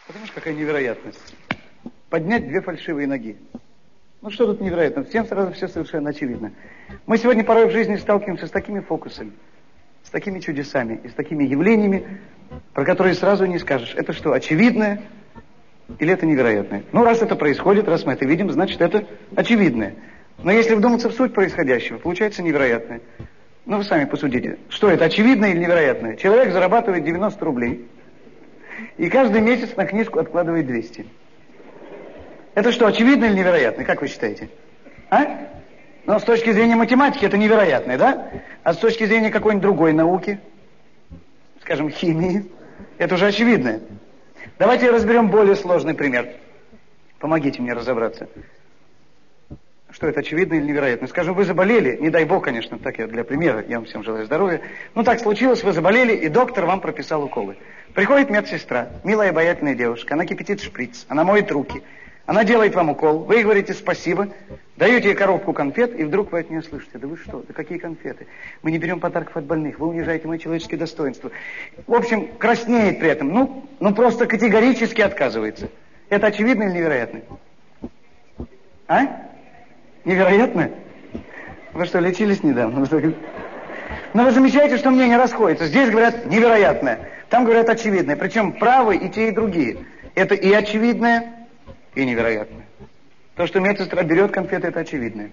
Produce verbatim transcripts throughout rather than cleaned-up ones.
Потому что какая невероятность. Поднять две фальшивые ноги. Ну что тут невероятно? Всем сразу все совершенно очевидно. Мы сегодня порой в жизни сталкиваемся с такими фокусами, с такими чудесами и с такими явлениями, про которые сразу не скажешь, это что, очевидное или это невероятное? Ну, раз это происходит, раз мы это видим, значит, это очевидное. Но если вдуматься в суть происходящего, получается невероятное. Ну, вы сами посудите, что это, очевидное или невероятное? Человек зарабатывает девяносто рублей и каждый месяц на книжку откладывает двести. Это что, очевидно или невероятно? Как вы считаете? А? Но с точки зрения математики это невероятное, да? А с точки зрения какой-нибудь другой науки, скажем, химии, это уже очевидное. Давайте разберем более сложный пример. Помогите мне разобраться. Что это, очевидно или невероятно? Скажем, вы заболели, не дай бог, конечно, так я для примера, я вам всем желаю здоровья. Ну так случилось, вы заболели, и доктор вам прописал уколы. Приходит медсестра, милая обаятельная девушка, она кипятит шприц, она моет руки. Она делает вам укол, вы говорите спасибо, даете ей коробку конфет, и вдруг вы от нее слышите: да вы что, да какие конфеты? Мы не берем подарков от больных, вы унижаете мои человеческие достоинства. В общем, краснеет при этом, ну, ну просто категорически отказывается. Это очевидно или невероятно? А? Невероятно? Вы что, лечились недавно? Но вы замечаете, что мнения расходятся. Здесь говорят невероятное, там говорят очевидное. Причем правы и те, и другие. Это и очевидное, и невероятное. То, что медсестра берет конфеты, это очевидное.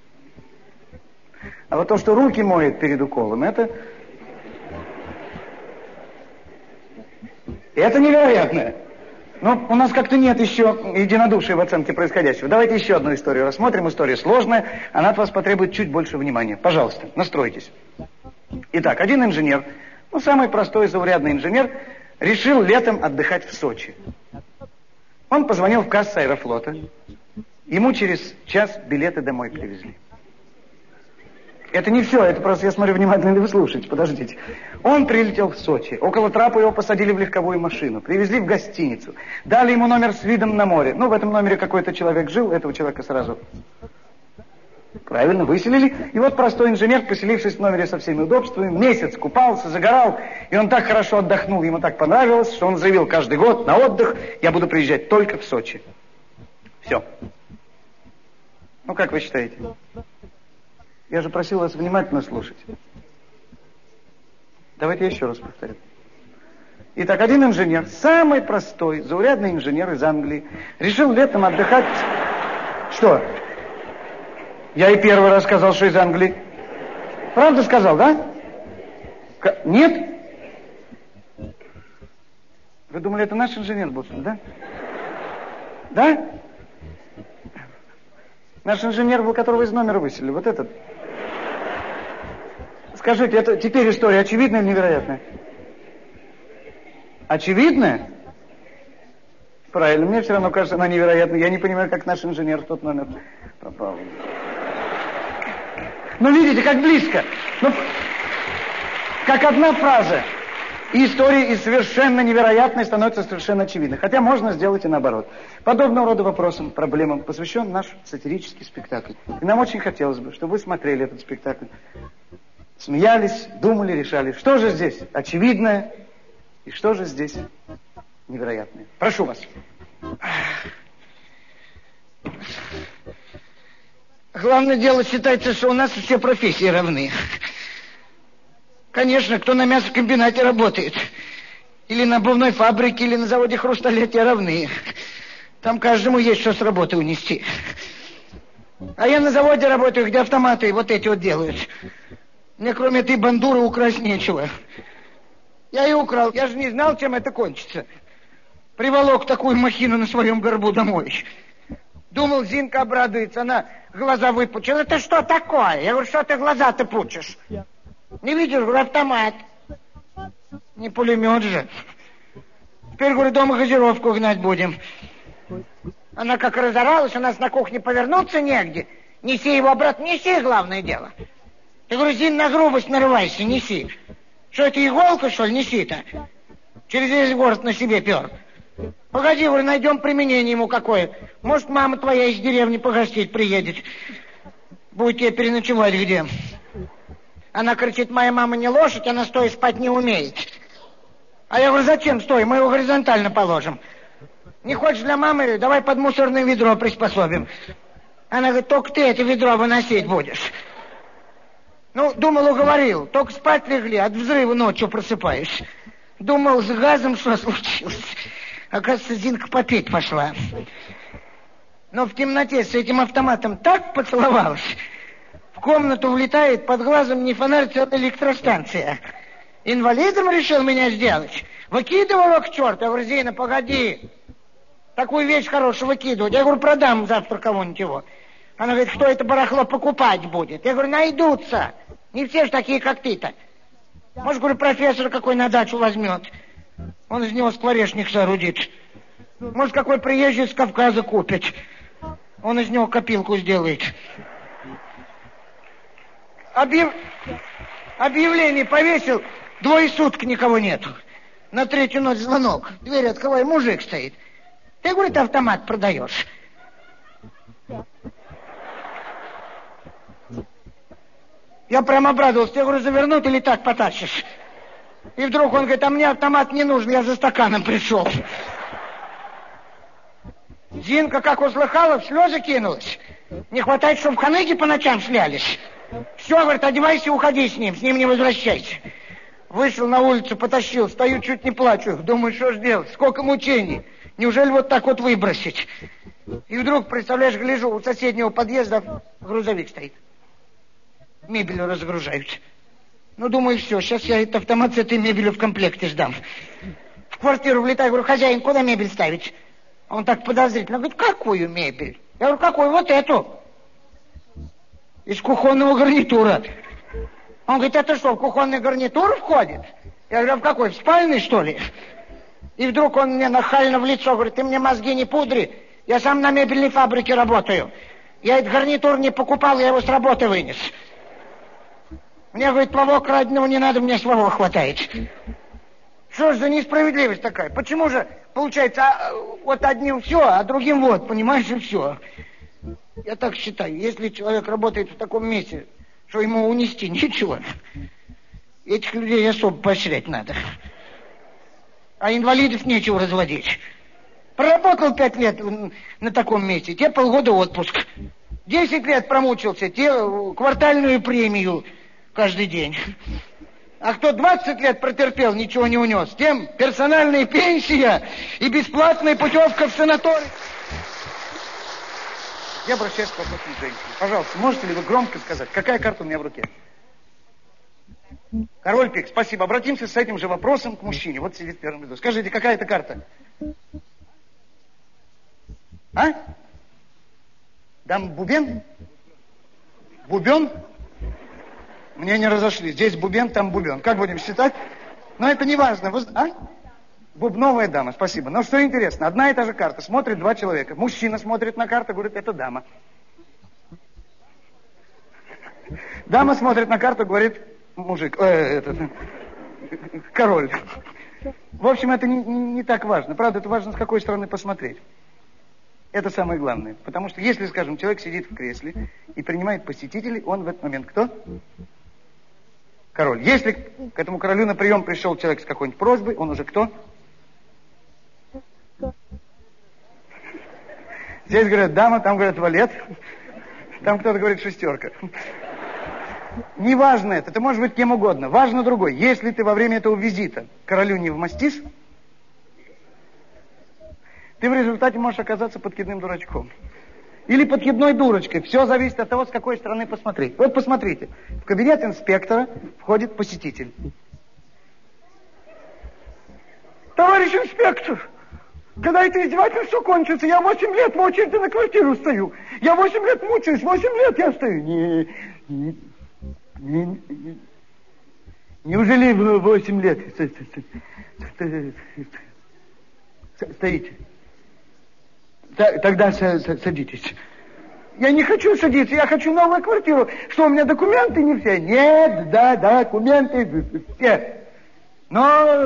А вот то, что руки моет перед уколом, это... Это невероятное. Но у нас как-то нет еще единодушия в оценке происходящего. Давайте еще одну историю рассмотрим. История сложная, она от вас потребует чуть больше внимания. Пожалуйста, настройтесь. Итак, один инженер, ну самый простой заурядный инженер, решил летом отдыхать в Сочи. Он позвонил в кассу Аэрофлота. Ему через час билеты домой привезли. Это не все, это просто я смотрю внимательно, ли вы слушаете, подождите. Он прилетел в Сочи. Около трапа его посадили в легковую машину. Привезли в гостиницу. Дали ему номер с видом на море. Ну, в этом номере какой-то человек жил, этого человека сразу... Правильно, выселили. И вот простой инженер, поселившись в номере со всеми удобствами, месяц купался, загорал, и он так хорошо отдохнул, ему так понравилось, что он заявил: каждый год на отдых я буду приезжать только в Сочи. Все. Ну, как вы считаете? Я же просил вас внимательно слушать. Давайте я еще раз повторю. Итак, один инженер, самый простой, заурядный инженер из Англии, решил летом отдыхать... Что? Я и первый раз сказал, что из Англии. Правда сказал, да? К... Нет? Вы думали, это наш инженер был, да? Да? Наш инженер был, которого из номера выселили, вот этот. Скажите, это теперь история очевидная или невероятная? Очевидная? Правильно, мне все равно кажется, она невероятная. Я не понимаю, как наш инженер в тот номер попал. Ну, видите, как близко. Ну, как одна фраза. И история из совершенно невероятной становится совершенно очевидной. Хотя можно сделать и наоборот. Подобного рода вопросам, проблемам посвящен наш сатирический спектакль. И нам очень хотелось бы, чтобы вы смотрели этот спектакль. Смеялись, думали, решали, что же здесь очевидное и что же здесь невероятное. Прошу вас. Главное дело считается, что у нас все профессии равны. Конечно, кто на мясокомбинате работает, или на обувной фабрике, или на заводе хрусталя, те равны. Там каждому есть что с работы унести. А я на заводе работаю, где автоматы вот эти вот делают. Мне кроме этой бандуры украсть нечего. Я и украл, я же не знал, чем это кончится. Приволок такую махину на своем горбу домой. Думал, Зинка обрадуется, она глаза выпучила. Это что такое? Я говорю, что ты глаза-то пучишь? Не видишь, говорю, автомат. Не пулемет же. Теперь, говорю, дома газировку гнать будем. Она как разоралась, у нас на кухне повернуться негде. Неси его обратно, неси, главное дело. Я говорю, Зин, на грубость нарывайся, неси. Что это, иголка, что ли, неси-то? Через весь город на себе пер. Погоди, говорю, найдем применение ему какое. Может, мама твоя из деревни погостить приедет. Будет тебе переночевать где. Она кричит, моя мама не лошадь, она стоя спать не умеет. А я говорю, зачем стой, мы его горизонтально положим. Не хочешь для мамы? Давай под мусорное ведро приспособим. Она говорит, только ты это ведро выносить будешь. Ну, думал, уговорил. Только спать легли, от взрыва ночью просыпаешь. Думал, с газом что случилось. Оказывается, Зинка попить пошла. Но в темноте с этим автоматом так поцеловалась. В комнату влетает, под глазом не фонарь, а электростанция. Инвалидом решил меня сделать. Выкидывал его к черту. Я говорю, Зина, погоди. Такую вещь хорошую выкидывать. Я говорю, продам завтра кому-нибудь его. Она говорит, кто это барахло покупать будет? Я говорю, найдутся. Не все ж такие, как ты-то. Может, говорю, профессор какой на дачу возьмет. Он из него скворечник соорудит. Может, какой приезжий с Кавказа купит. Он из него копилку сделает. Объяв... Объявление повесил, двое суток никого нету. На третью ночь звонок. Дверь открывай, мужик стоит. Ты, говорит, автомат продаешь. Я прям обрадовался. Я говорю, завернуть или так потащишь? И вдруг он говорит, а мне автомат не нужен, я за стаканом пришел. Зинка, как услыхала, в слезы кинулась. Не хватает, чтобы в ханыги по ночам шлялись. Все, говорит, одевайся и уходи с ним, с ним не возвращайся. Вышел на улицу, потащил, стою, чуть не плачу. Думаю, что ж делать, сколько мучений. Неужели вот так вот выбросить? И вдруг, представляешь, гляжу, у соседнего подъезда грузовик стоит. Мебель разгружают. Ну, думаю, все, сейчас я этот автомат с этой мебелью в комплекте сдам. В квартиру влетаю, говорю, хозяин, куда мебель ставить? Он так подозрительно говорит, какую мебель? Я говорю, какую? Вот эту. Из кухонного гарнитура. Он говорит, это что, в кухонный гарнитур входит? Я говорю, а в какой, в спальный, что ли? И вдруг он мне нахально в лицо говорит, ты мне мозги не пудри, я сам на мебельной фабрике работаю. Я этот гарнитур не покупал, я его с работы вынес. Мне, говорит, плавок краденого не надо, мне своего хватает. Что ж за несправедливость такая? Почему же, получается, а, вот одним все, а другим вот, понимаешь, и все. Я так считаю, если человек работает в таком месте, что ему унести нечего, этих людей особо поощрять надо. А инвалидов нечего разводить. Проработал пять лет на таком месте, те полгода отпуск. Десять лет промучился, те квартальную премию каждый день. А кто двадцать лет протерпел, ничего не унес, тем персональная пенсия и бесплатная путевка в санаторий. Я обращаюсь к вопросу к женщине. Пожалуйста, можете ли вы громко сказать, какая карта у меня в руке? Король пик, спасибо. Обратимся с этим же вопросом к мужчине. Вот сидит в первом ряду. Скажите, какая это карта? А? Дам бубен? Бубен? Мне не разошли. Здесь бубен, там бубен. Как будем считать? Но это не важно. Вы... А? Бубновая дама, спасибо. Но что интересно, одна и та же карта. Смотрит два человека. Мужчина смотрит на карту, говорит, это дама. Дама смотрит на карту, говорит, мужик, э, этот, король. В общем, это не, не, не так важно. Правда, это важно, с какой стороны посмотреть. Это самое главное. Потому что если, скажем, человек сидит в кресле и принимает посетителей, он в этот момент кто? Король. Если к этому королю на прием пришел человек с какой-нибудь просьбой, он уже кто? Здесь говорят дама, там говорят валет, там кто-то говорит шестерка. Не важно это, это может быть кем угодно. Важно другое. Если ты во время этого визита королю не вмостишь, ты в результате можешь оказаться подкидным дурачком. Или подкидной дурочкой. Все зависит от того, с какой стороны посмотреть. Вот посмотрите. В кабинет инспектора входит посетитель. Товарищ инспектор, когда это издевательство кончится, я восемь лет в очереди на квартиру стою. Я восемь лет мучаюсь, восемь лет я стою. Не, не, не, не. Неужели вы восемь лет стоите? Тогда садитесь. Я не хочу садиться, я хочу новую квартиру. Что, у меня документы не все? Нет, да, да, документы все. Но...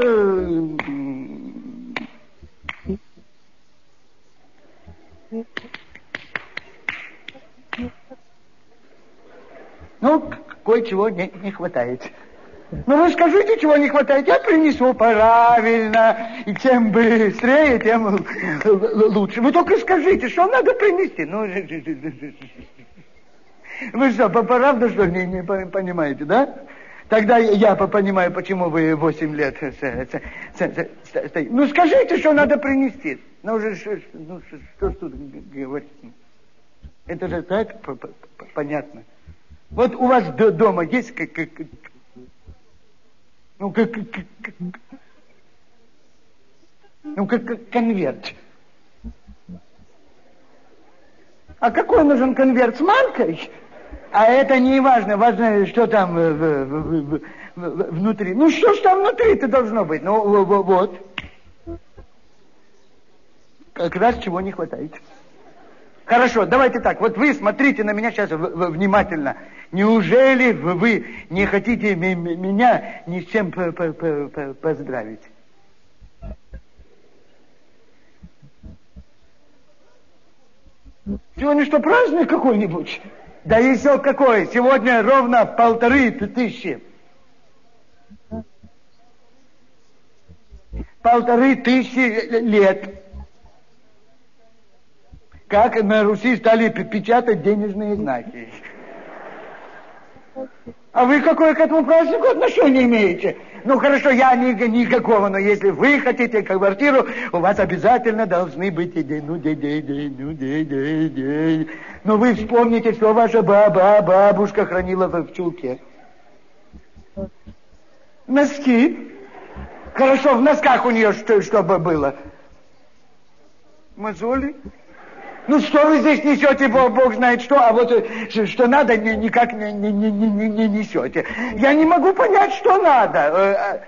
Ну, кое-чего не, не хватает. Ну вы скажите, чего не хватает, я принесу правильно. И чем быстрее, тем лучше. Вы только скажите, что надо принести. Ну, вы что, правда, что не, не понимаете, да? Тогда я понимаю, почему вы восемь лет стоите. Ну скажите, что надо принести. Ну, же, ну что ж тут говорить? Это же так понятно. Вот у вас дома есть как, как, ну, как, как, как, ну, как, как конверт. А какой нужен конверт, с маркой? А это не важно, важно, что там в, в, в, в, внутри. Ну, что ж там внутри-то должно быть? Ну, вот. Как раз чего не хватает. Хорошо, давайте так. Вот вы смотрите на меня сейчас внимательно. Неужели вы не хотите меня ни с чем поздравить? Сегодня что, праздник какой-нибудь? Да еще какой? Сегодня ровно полторы тысячи. Полторы тысячи лет. Как на Руси стали печатать денежные знаки. А вы какое к этому празднику отношение имеете? Ну хорошо, я ни, никакого, но если вы хотите квартиру, у вас обязательно должны быть идеи. Ну, дей, дей, дей, ну, дей, дей, дей. Но вы вспомните, что ваша баба, бабушка хранила в чулке. Носки. Хорошо, в носках у нее что, что бы было? Мозоли. Ну что вы здесь несете, Бог, Бог знает что, а вот что надо, никак не, не, не, не, не несете. Я не могу понять, что надо.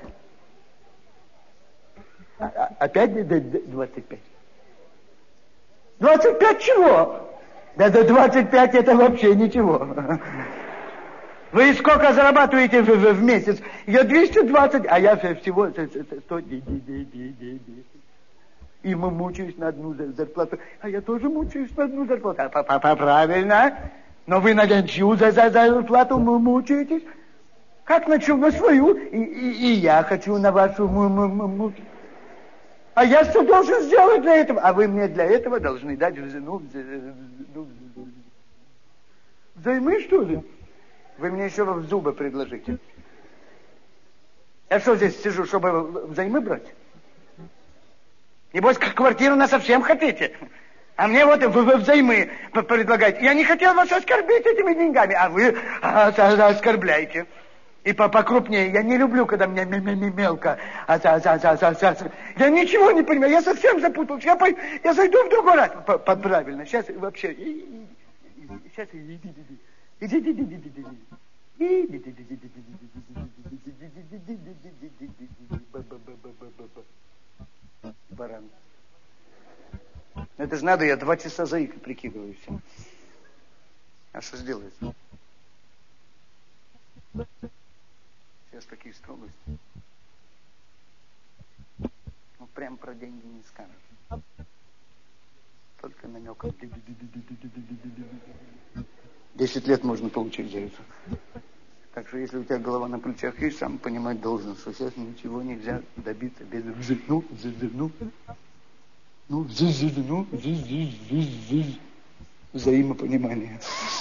Опять двадцать пять? двадцать пять чего? Да до двадцать пять это вообще ничего. Вы сколько зарабатываете в, в, в месяц? Я двести двадцать, а я всего сто десять. И мы мучаюсь на одну зарплату. А я тоже мучаюсь на одну зарплату. А, папа, правильно. Но вы на чью за, за зарплату мучаетесь? Как на чью? На свою. И, и, и я хочу на вашу мучить. А я что должен сделать для этого? А вы мне для этого должны дать ну, ну, взаймы, что ли? Вы мне еще в зубы предложите. Я что здесь сижу, чтобы взаймы брать? Небось, квартиру на совсем хотите? А мне вот вы взаймы предлагаете. Я не хотел вас оскорбить этими деньгами, а вы а, а, оскорбляете. И покрупнее. Я не люблю, когда меня мелко. А, а, а, а, а, а. Я ничего не понимаю, я совсем запутался. Я, я зайду в другой раз. Правильно, сейчас вообще... Сейчас... Баран. Это же надо, я два часа заикой прикидываю всем. А что сделать? Сейчас такие строгости. Ну, прям про деньги не скажешь. Только намеком. Десять лет можно получить за это. Так что, если у тебя голова на плечах есть, сам понимать должен, что сейчас ничего нельзя добиться без ну, ну, ну, ну, взаимопонимания.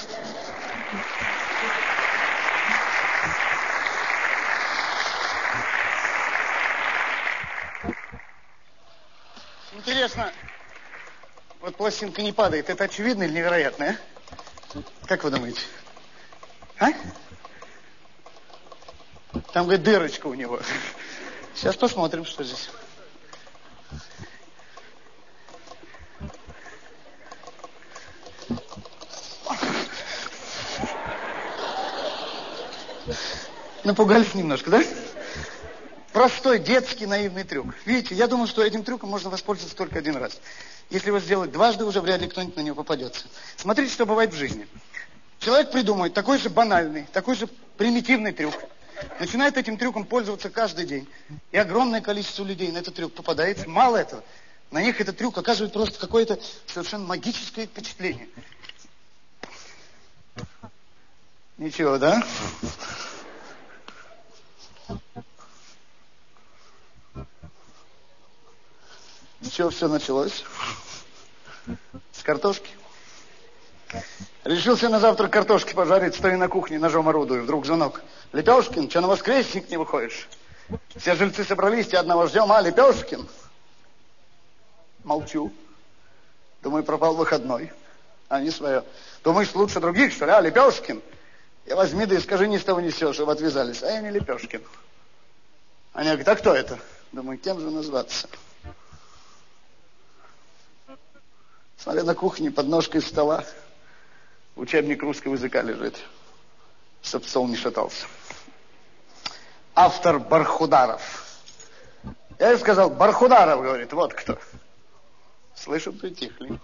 Интересно, вот пластинка не падает, это очевидно или невероятно, а? Как вы думаете? А? Там, говорит, дырочка у него. Сейчас посмотрим, что здесь. Напугались немножко, да? Простой, детский, наивный трюк. Видите, я думаю, что этим трюком можно воспользоваться только один раз. Если его сделать дважды, уже вряд ли кто-нибудь на него попадется. Смотрите, что бывает в жизни. Человек придумывает такой же банальный, такой же примитивный трюк. Начинает этим трюком пользоваться каждый день. И огромное количество людей на этот трюк попадает. Мало этого, на них этот трюк оказывает просто какое-то совершенно магическое впечатление. Ничего, да? С чего все началось? С картошки. Решился на завтрак картошки пожарить, стою на кухне, ножом орудую. Вдруг звонок. Лепешкин, что на воскресник не выходишь? Все жильцы собрались, тебя одного ждем. А, Лепешкин? Молчу. Думаю, пропал выходной. А не свое. Думаешь, лучше других, что ли? А, Лепешкин? Я возьми, да и скажи, ни с того несешь, чтобы отвязались. А я не Лепешкин. Они говорят, а кто это? Думаю, кем же назваться? Смотрю, на кухне под ножкой стола учебник русского языка лежит, чтоб стол не шатался. Автор Бархударов. Я ей сказал, Бархударов, говорит, вот кто. Слышу, притихли.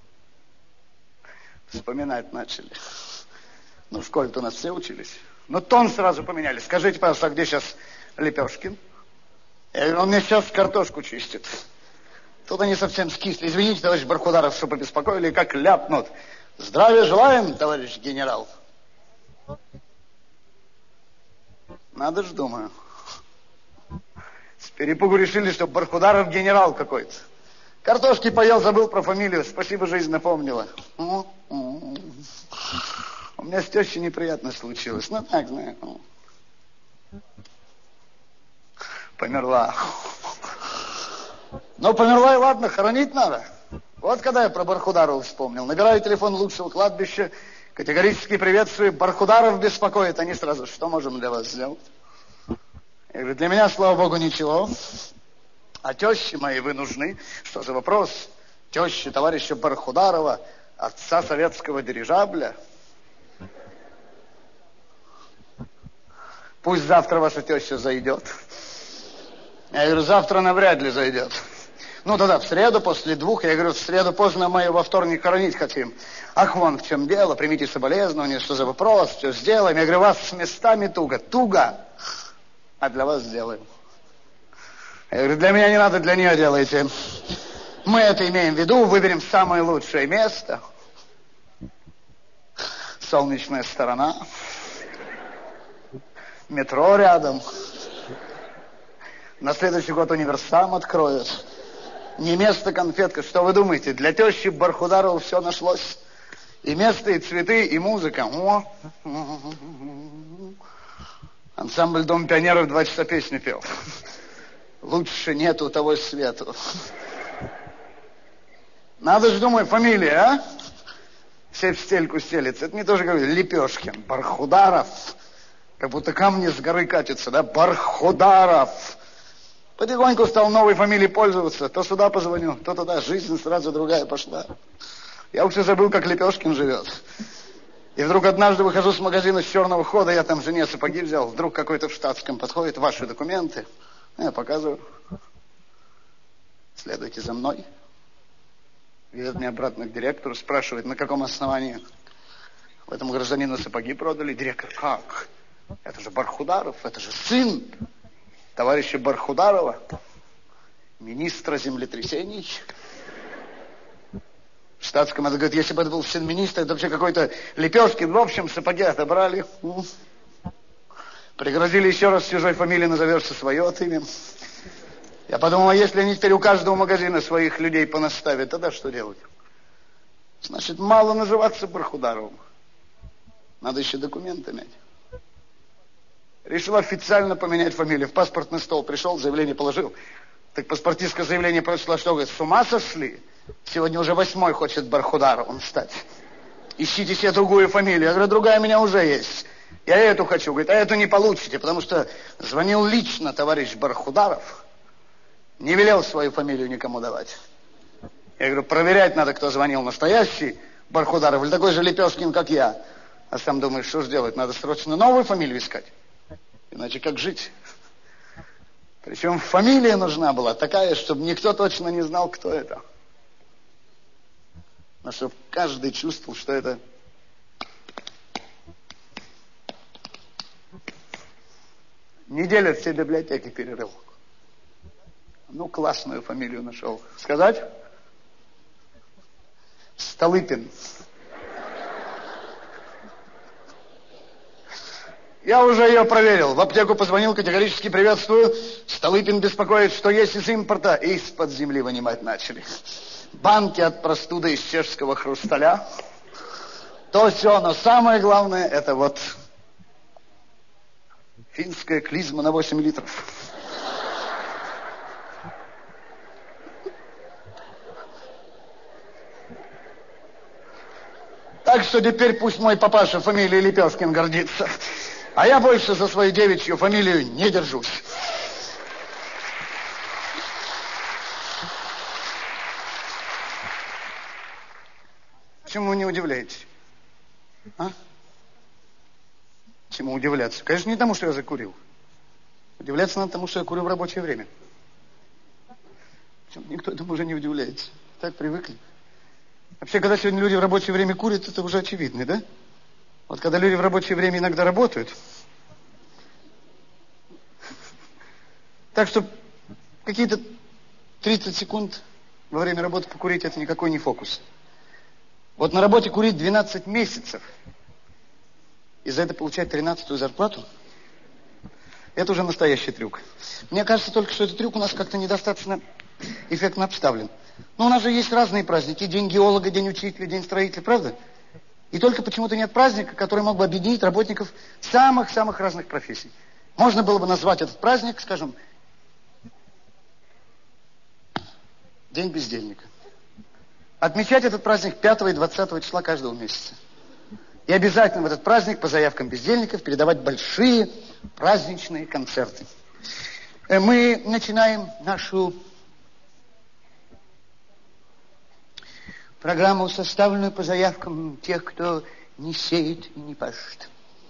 Вспоминать начали. Ну, в школе-то у нас все учились. Но тон сразу поменяли. Скажите, пожалуйста, а где сейчас Лепешкин? Я говорю, он мне сейчас картошку чистит. Тут они совсем скисли. Извините, товарищ Бархударов, что побеспокоили, как ляпнут. Здравия желаем, товарищ генерал. Надо ж, думаю. С перепугу решили, что Бархударов генерал какой-то. Картошки поел, забыл про фамилию. Спасибо, жизнь напомнила. У меня с тещей неприятность случилась. Ну, так, знаю. Померла. Ну, померла и ладно, хоронить надо. Вот когда я про Бархударова вспомнил. Набираю телефон лучшего кладбища, категорически приветствую. Бархударов беспокоит. Они сразу, что можем для вас сделать? Я говорю, для меня, слава богу, ничего. А тещи мои вы нужны. Что за вопрос? Тещи товарища Бархударова, отца советского дирижабля. Пусть завтра ваша теща зайдет. Я говорю, завтра навряд ли зайдет. Ну, тогда в среду после двух. Я говорю, в среду поздно, мы ее во вторник хоронить хотим. Ах, вон в чем дело, примите соболезнования, что за вопрос, все сделаем. Я говорю, вас с местами туго, туго, а для вас сделаем. Я говорю, для меня не надо, для нее делайте. Мы это имеем в виду, выберем самое лучшее место. Солнечная сторона. Метро рядом. На следующий год универсам откроют. Не место, конфетка. Что вы думаете? Для тещи Бархударова все нашлось. И место, и цветы, и музыка. О! Ансамбль Дом пионеров два часа песню пел. Лучше нету того свету. Надо же, думаю, фамилия, а? Все в стельку стелится. Это мне тоже говорят, Лепешкин, Бархударов. Как будто камни с горы катятся, да? Бархударов. Потихоньку стал новой фамилией пользоваться. То сюда позвоню, то туда. Жизнь сразу другая пошла. Я уже забыл, как Лепешкин живет. И вдруг однажды выхожу с магазина с черного хода, я там жене сапоги взял. Вдруг какой-то в штатском подходит, ваши документы. Я показываю. Следуйте за мной. Ведет меня обратно к директору, спрашивает, на каком основании в этом гражданину сапоги продали. Директор, как? Это же Бархударов, это же сын товарища Бархударова, министра землетрясений. В штатском это говорит, если бы это был сын министра, это вообще какой-то Лепешкин. В общем, сапоги отобрали. Пригрозили еще раз с чужой фамилией назовешься свое от имя. Я подумал, а если они теперь у каждого магазина своих людей понаставят, тогда что делать? Значит, мало называться Бархударовым. Надо еще документы иметь. Решил официально поменять фамилию. В паспортный стол пришел, заявление положил. Так паспортистское заявление прошло, что говорит, с ума сошли? Сегодня уже восьмой хочет Бархударовым стать. Ищите себе другую фамилию. Я говорю, другая у меня уже есть. Я эту хочу. Говорит, а эту не получите, потому что звонил лично товарищ Бархударов. Не велел свою фамилию никому давать. Я говорю, проверять надо, кто звонил, настоящий Бархударов или такой же Лепешкин, как я. А сам думаешь, что же делать? Надо срочно новую фамилию искать. Иначе как жить? Причем фамилия нужна была такая, чтобы никто точно не знал, кто это. Но чтобы каждый чувствовал, что это... Неделю все библиотеки перерыл. Ну, классную фамилию нашел. Сказать? Столыпин. Я уже ее проверил. В аптеку позвонил, категорически приветствую. Столыпин беспокоит, что есть из импорта. Из-под земли вынимать начали. Банки от простуды из чешского хрусталя. То все, но самое главное, это вот финская клизма на восемь литров. Так что теперь пусть мой папаша фамилией Лепешкин гордится. А я больше за свою девичью фамилию не держусь. Чему не удивляетесь? А? Чему удивляться? Конечно, не тому, что я закурил. Удивляться надо тому, что я курю в рабочее время. Причем никто этому уже не удивляется. Так привыкли. Вообще, когда сегодня люди в рабочее время курят, это уже очевидно, да? Вот когда люди в рабочее время иногда работают. Так что какие-то тридцать секунд во время работы покурить, это никакой не фокус. Вот на работе курить двенадцать месяцев и за это получать тринадцатую зарплату, это уже настоящий трюк. Мне кажется только, что этот трюк у нас как-то недостаточно эффектно обставлен. Но у нас же есть разные праздники. День геолога, день учителя, день строителя, правда? И только почему-то нет праздника, который мог бы объединить работников самых-самых разных профессий. Можно было бы назвать этот праздник, скажем, День бездельника. Отмечать этот праздник пятого и двадцатого числа каждого месяца. И обязательно в этот праздник по заявкам бездельников передавать большие праздничные концерты. Мы начинаем нашу программу, составленную по заявкам тех, кто не сеет и не пашет.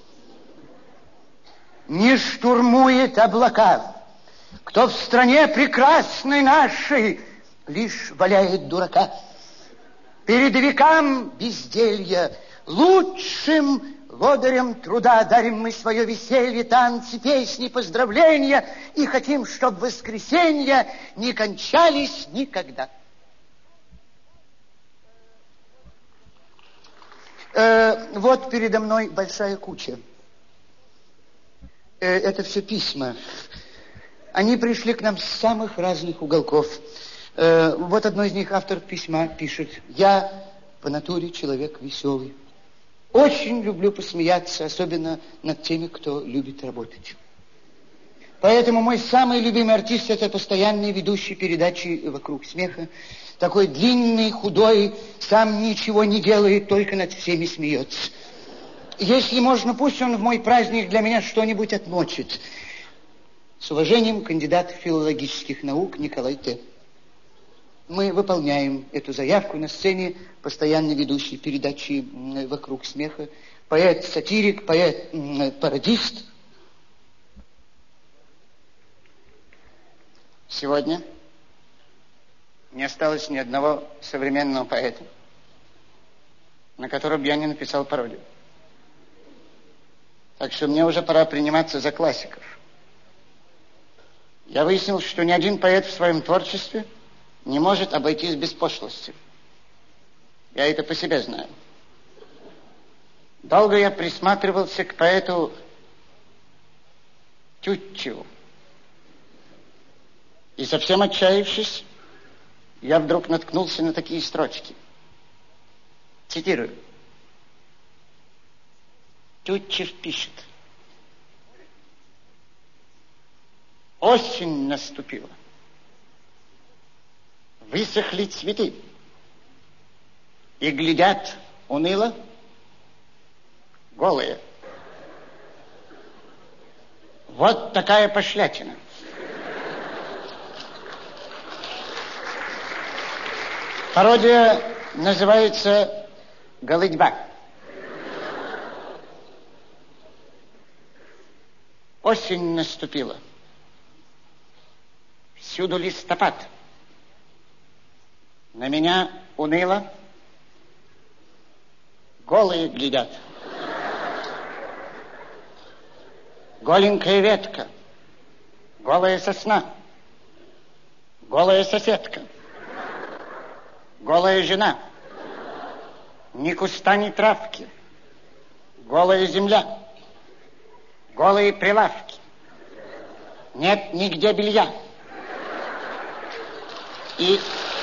Не штурмует облака, кто в стране прекрасной нашей лишь валяет дурака. Передовикам безделья, лучшим лодырям труда дарим мы свое веселье, танцы, песни, поздравления и хотим, чтоб воскресенья не кончались никогда. Э, вот передо мной большая куча. Э, это все письма. Они пришли к нам с самых разных уголков. Э, вот одно из них автор письма пишет: «Я по натуре человек веселый. Очень люблю посмеяться, особенно над теми, кто любит работать. Поэтому мой самый любимый артист — это постоянный ведущий передачи «Вокруг смеха». Такой длинный, худой, сам ничего не делает, только над всеми смеется. Если можно, пусть он в мой праздник для меня что-нибудь отмочит. С уважением, кандидат филологических наук Николай Т. Мы выполняем эту заявку. На сцене постоянно ведущий передачи «Вокруг смеха», поэт-сатирик, поэт-пародист. Сегодня не осталось ни одного современного поэта, на котором я не написал пародию. Так что мне уже пора приниматься за классиков. Я выяснил, что ни один поэт в своем творчестве не может обойтись без пошлости. Я это по себе знаю. Долго я присматривался к поэту Тютчеву. И совсем отчаявшись, я вдруг наткнулся на такие строчки. Цитирую. Тютчев пишет: «Осень наступила. Высохли цветы и глядят уныло голые. Вот такая пошлятина. Пародия называется «Голыдьба». Осень наступила. Всюду листопад. На меня уныло голые глядят. Голенькая ветка, голая сосна, голая соседка, голая жена, ни куста, ни травки, голая земля, Голые прилавки. Нет нигде белья. И...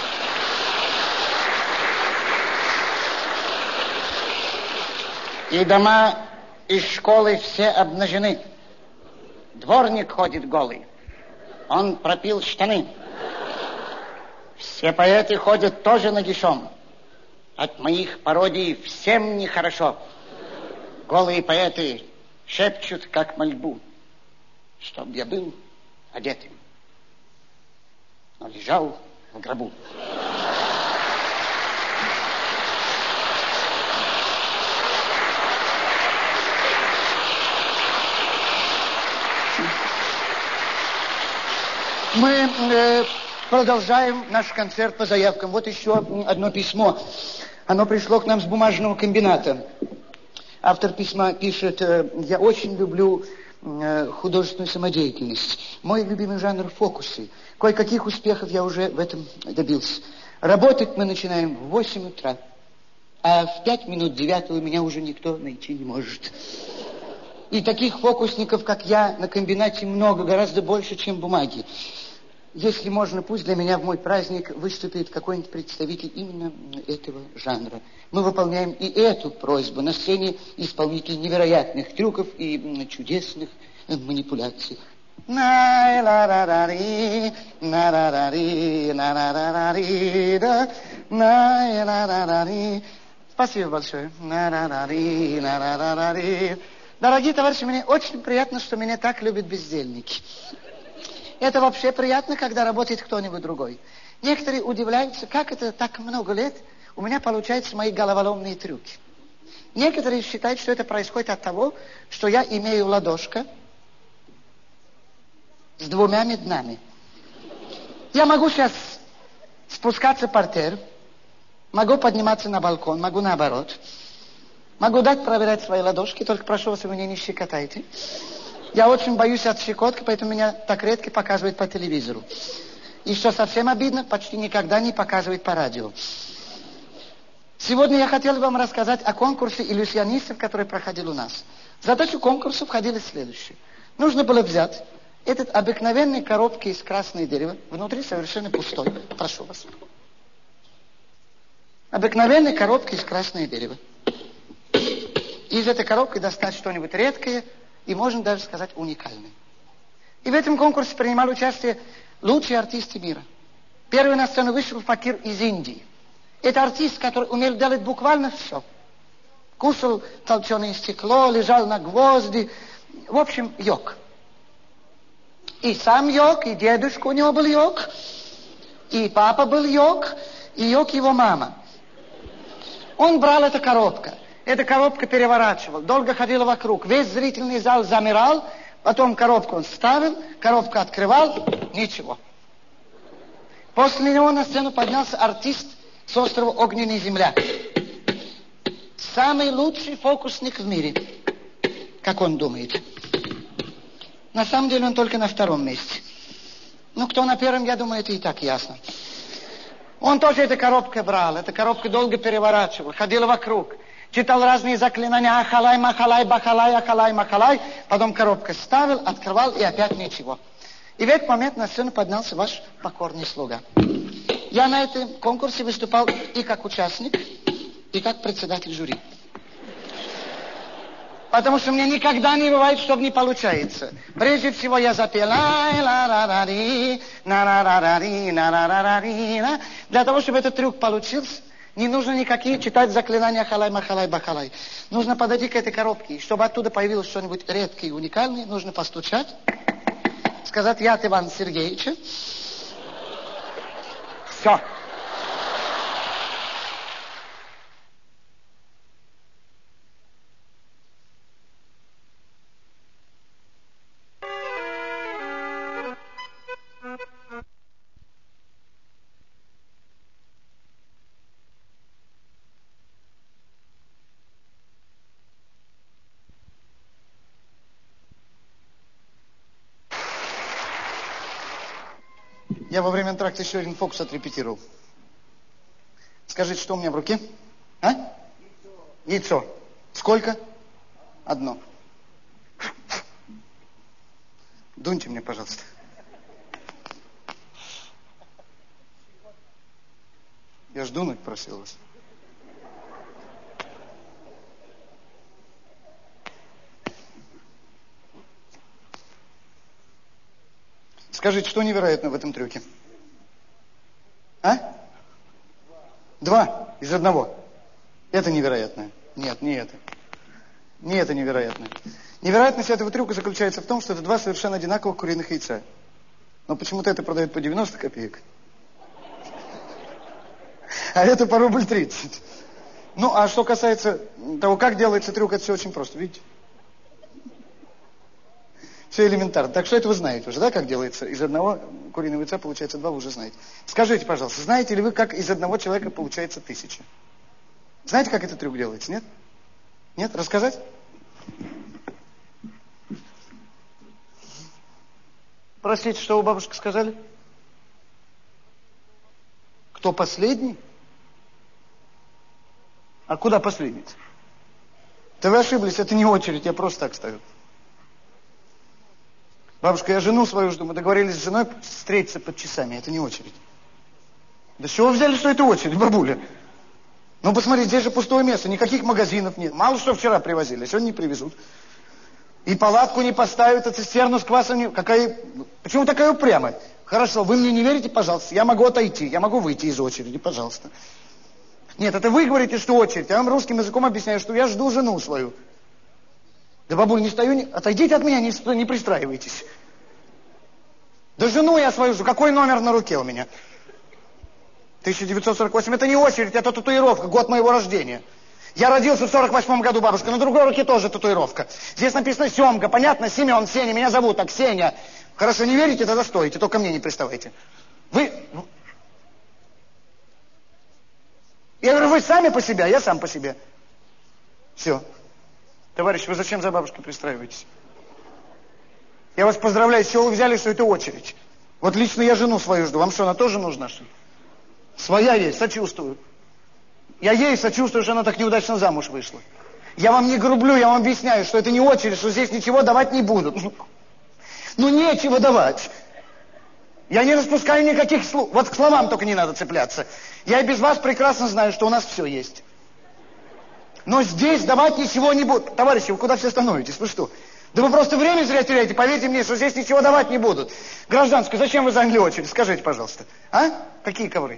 И дома из школы все обнажены. Дворник ходит голый. Он пропил штаны. Все поэты ходят тоже нагишом. От моих пародий всем нехорошо. Голые поэты шепчут, как мольбу, чтоб я был одетым, но лежал в гробу. Мы э, продолжаем наш концерт по заявкам. Вот еще одно письмо. Оно пришло к нам с бумажного комбината. Автор письма пишет: э, «Я очень люблю э, художественную самодеятельность. Мой любимый жанр — фокусы. Кое-каких успехов я уже в этом добился. Работать мы начинаем в восемь утра, а в пять минут девятого меня уже никто найти не может. И таких фокусников, как я, на комбинате много, гораздо больше, чем бумаги. Если можно, пусть для меня в мой праздник выступит какой-нибудь представитель именно этого жанра. Мы выполняем и эту просьбу. На сцене исполнитель невероятных трюков и чудесных манипуляций. На-ла-ра-ра-ри, на-ра-ра-ри, на-ра-ра-ри, да, на-ла-ра-ра-ри. Спасибо большое. На-ра-ра-ри, на-ра-ра-ри. Дорогие товарищи, мне очень приятно, что меня так любят бездельники. Это вообще приятно, когда работает кто-нибудь другой. Некоторые удивляются, как это так много лет у меня получаются мои головоломные трюки. Некоторые считают, что это происходит от того, что я имею ладошка с двумя меднами. Я могу сейчас спускаться в партер, могу подниматься на балкон, могу наоборот. Могу дать проверять свои ладошки, только прошу вас, вы меня не щекотайте. Я очень боюсь от щекотки, поэтому меня так редко показывают по телевизору. И что совсем обидно, почти никогда не показывают по радио. Сегодня я хотел вам рассказать о конкурсе иллюзионистов, который проходил у нас. В задачу конкурса входило следующее. Нужно было взять этот обыкновенный коробки из красного дерева, внутри совершенно пустой. Прошу вас. Обыкновенной коробки из красного дерева. Из этой коробки достать что-нибудь редкое и, можно даже сказать, уникальное. И в этом конкурсе принимали участие лучшие артисты мира. Первый на сцену вышел факир из Индии. Это артист, который умел делать буквально все. Кушал толченое стекло, лежал на гвозди. В общем, йог. И сам йог, и дедушка у него был йог, и папа был йог, и йог его мама. Он брал эту коробку. Эта коробка переворачивал, долго ходила вокруг. Весь зрительный зал замирал, потом коробку он ставил, коробку открывал, ничего. После него на сцену поднялся артист с острова Огненная Земля. Самый лучший фокусник в мире, как он думает. На самом деле он только на втором месте. Ну, кто на первом, я думаю, это и так ясно. Он тоже эту коробку брал, эту коробку долго переворачивал, ходил вокруг. Читал разные заклинания: ахалай, махалай, бахалай, ахалай, махалай. Потом коробку ставил, открывал, и опять ничего. И в этот момент на сцену поднялся ваш покорный слуга. Я на этом конкурсе выступал и как участник, и как председатель жюри. Потому что мне никогда не бывает, что не получается. Прежде всего я запел ла-ла-ра-ра-ри, на-ра-ра-ра-ри, на-ра-ра-ра-ри. Для того, чтобы этот трюк получился, не нужно никакие читать заклинания халай, махалай, бахалай. Нужно подойти к этой коробке. И чтобы оттуда появилось что-нибудь редкое и уникальное, нужно постучать, сказать: я от Ивана Сергеевича. Все. Я во время антракта еще один фокус отрепетировал. Скажите, что у меня в руке? А? Яйцо. Яйцо. Сколько? Одно. Дуньте мне, пожалуйста. Я ж дунуть просил вас. Скажите, что невероятно в этом трюке? А? Два из одного. Это невероятное. Нет, не это. Не это невероятное. Невероятность этого трюка заключается в том, что это два совершенно одинаковых куриных яйца. Но почему-то это продают по девяносто копеек. А это по рубль тридцать. Ну, а что касается того, как делается трюк, это все очень просто, видите? Все элементарно. Так что это вы знаете уже, да, как делается? Из одного куриного яйца получается два, вы уже знаете. Скажите, пожалуйста, знаете ли вы, как из одного человека получается тысяча? Знаете, как этот трюк делается, нет? Нет? Рассказать? Простите, что вы, бабушка, сказали? Кто последний? А куда последний? Да вы ошиблись, это не очередь, я просто так ставил. Бабушка, я жену свою жду, мы договорились с женой встретиться под часами, это не очередь. Да с чего вы взяли, что это очередь, бабуля? Ну, посмотрите, здесь же пустое место, никаких магазинов нет. Мало что вчера привозили, а сегодня не привезут. И палатку не поставят, а цистерну с квасом не... Какая... Почему такая упрямая? Хорошо, вы мне не верите, пожалуйста, я могу отойти, я могу выйти из очереди, пожалуйста. Нет, это вы говорите, что очередь. Я вам русским языком объясняю, что я жду жену свою. Да, бабуль, не стою, не... отойдите от меня, не, не пристраивайтесь. Да жену я свою жду. Какой номер на руке у меня? тысяча девятьсот сорок восемь. Это не очередь, это татуировка, год моего рождения. Я родился в сорок восьмом году, бабушка. На другой руке тоже татуировка. Здесь написано Семга, понятно? Семен, Сеня, меня зовут так, Сеня. Хорошо, не верите, тогда стойте, только ко мне не приставайте. Вы... Я говорю, вы сами по себе, а я сам по себе. Все. Товарищ, вы зачем за бабушкой пристраиваетесь? Я вас поздравляю, с чего вы взяли, что это очередь? Вот лично я жену свою жду. Вам что, она тоже нужна? Что? Своя есть, сочувствую. Я ей сочувствую, что она так неудачно замуж вышла. Я вам не грублю, я вам объясняю, что это не очередь, что здесь ничего давать не будут. Ну, нечего давать. Я не распускаю никаких слов. Вот к словам только не надо цепляться. Я и без вас прекрасно знаю, что у нас все есть. Но здесь давать ничего не будут. Товарищи, вы куда все становитесь? Вы что? Да вы просто время зря теряете. Поверьте мне, что здесь ничего давать не будут. Гражданскую, зачем вы заняли очередь? Скажите, пожалуйста. А? Какие ковры?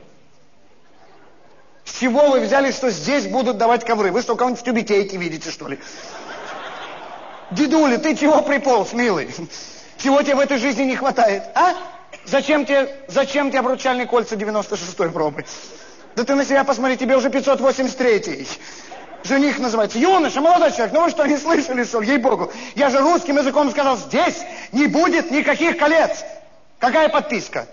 С чего вы взяли, что здесь будут давать ковры? Вы что, кого-нибудь в тюбетейке видите, что ли? Дедуля, ты чего приполз, милый? Чего тебе в этой жизни не хватает, а? Зачем тебе, зачем тебе обручальные кольца девяносто шестой пробы? Да ты на себя посмотри, тебе уже пятьсот восемьдесят третий. Жених называется. Юноша, молодой человек, ну вы что, не слышали, что ли? Ей-богу. Я же русским языком сказал, здесь не будет никаких колец. Какая подписка?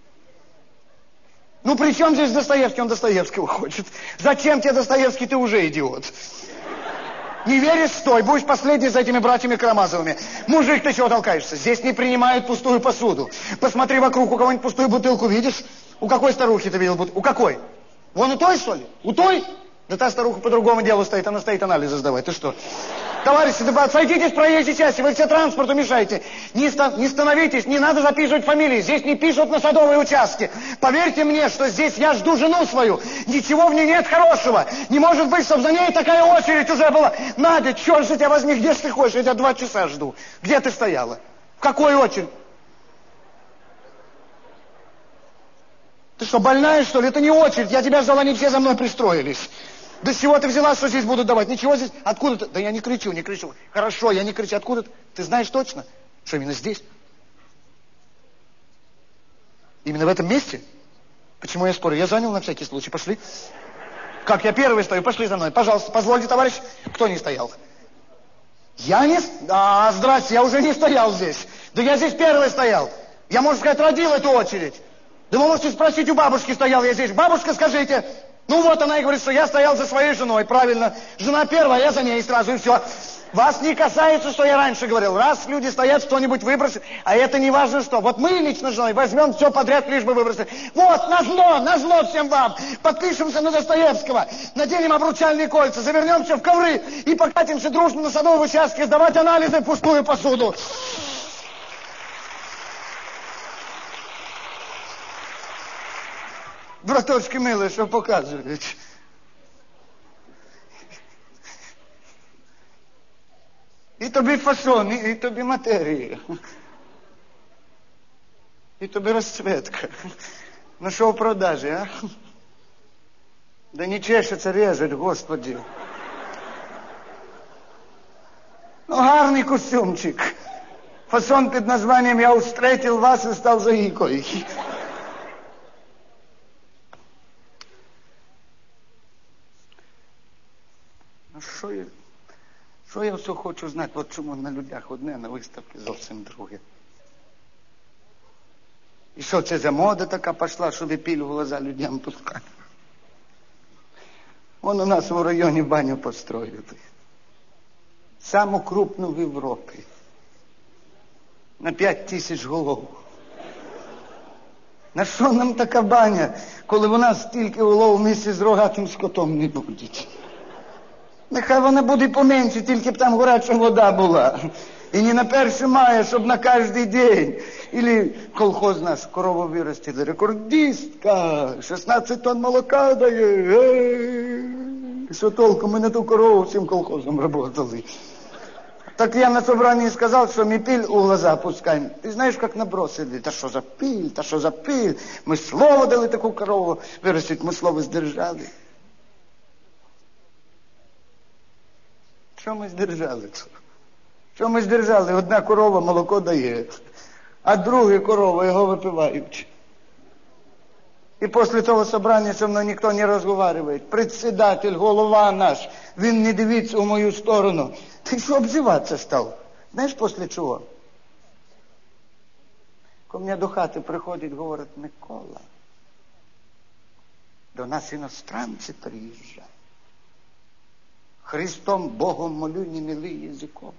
Ну при чем здесь Достоевский? Он Достоевского хочет. Зачем тебе Достоевский? Ты уже идиот. Не веришь? Стой, будешь последний за этими братьями Карамазовыми. Мужик, ты чего толкаешься? Здесь не принимают пустую посуду. Посмотри вокруг, у кого-нибудь пустую бутылку видишь? У какой старухи ты видел бутылку? У какой? Вон у той, что ли? У той? Да та старуха по другому делу стоит, она стоит анализы сдавать. Ты что? Товарищи, да сойдитесь с проезжей части, вы все транспорту мешаете. Не, ста- не становитесь, не надо записывать фамилии. Здесь не пишут на садовые участки. Поверьте мне, что здесь я жду жену свою. Ничего в ней нет хорошего. Не может быть, чтобы за ней такая очередь уже была. Надя, черт же тебя возьми, где же ты ходишь? Я тебя два часа жду. Где ты стояла? В какой очередь? Ты что, больная, что ли? Это не очередь. Я тебя ждала, они все за мной пристроились. Да с чего ты взяла, что здесь будут давать? Ничего здесь. Откуда ты? Да я не кричу, не кричу. Хорошо, я не кричу. Откуда ты? Ты знаешь точно, что именно здесь? Именно в этом месте? Почему я спорю? Я занял на всякий случай. Пошли. Как, я первый стою? Пошли за мной. Пожалуйста, позвольте, товарищ. Кто не стоял? Я не... А, здрасте, я уже не стоял здесь. Да я здесь первый стоял. Я, можно сказать, родил эту очередь. Да вы можете спросить у бабушки, стоял я здесь. Бабушка, скажите... Ну вот она и говорит, что я стоял за своей женой, правильно. Жена первая, я за ней сразу, и все. Вас не касается, что я раньше говорил. Раз люди стоят, что-нибудь выбросят, а это не важно что. Вот мы лично с женой возьмем все подряд, лишь бы выбросить. Вот, назло, назло всем вам. Подпишемся на Достоевского, наденем обручальные кольца, завернемся в ковры и покатимся дружно на садовом участке сдавать анализы в пустую посуду. Браточки милі, що показують? І тобі фасон, і тобі матерія. І тобі розцветка. Ну що в продажі, а? Да не чешеться, режуть, Господи. Ну, гарний костюмчик. Фасон під названням «Я встретил вас і став заїкою». Ну, що я, що я все хочу знати? От чому на людях одне, на виставці зовсім друге. І що це за мода така пішла, щоб піль в глаза людям пускати? Вон у нас в районі баню построїли. Саму крупну в Європі. На п'ять тисяч голов. На що нам така баня, коли в нас стільки голов вместе з рогатим скотом не буде? Нехай вона буде поменше, тільки б там гаряча вода була. І не на перше мая, щоб на кожний день. Или колхоз наш, корову виростили, рекордистка, шістнадцять тонн молока дає. Эй! Що толку, ми на ту корову всім колхозом работали. Так я на собрании сказал, что мы пиль у глаза пускаем. Ты знаешь, как набросили? Да что за пиль, да что за пиль. Мы слово дали такую корову вырастить, мы слово сдержали. Що ми здержали? Що ми здержали? Одна корова молоко дає, а друга корова його випивають. І після того собрання зі мною ніхто не розмовляє. Председатель, голова наш, він не дивиться у мою сторону. Ти що обзиватися став? Знаєш, після чого? Ко мені до хати приходить, говорить: Микола, до нас іностранці приїжджають. Христом, Богом молю, не мили язиком.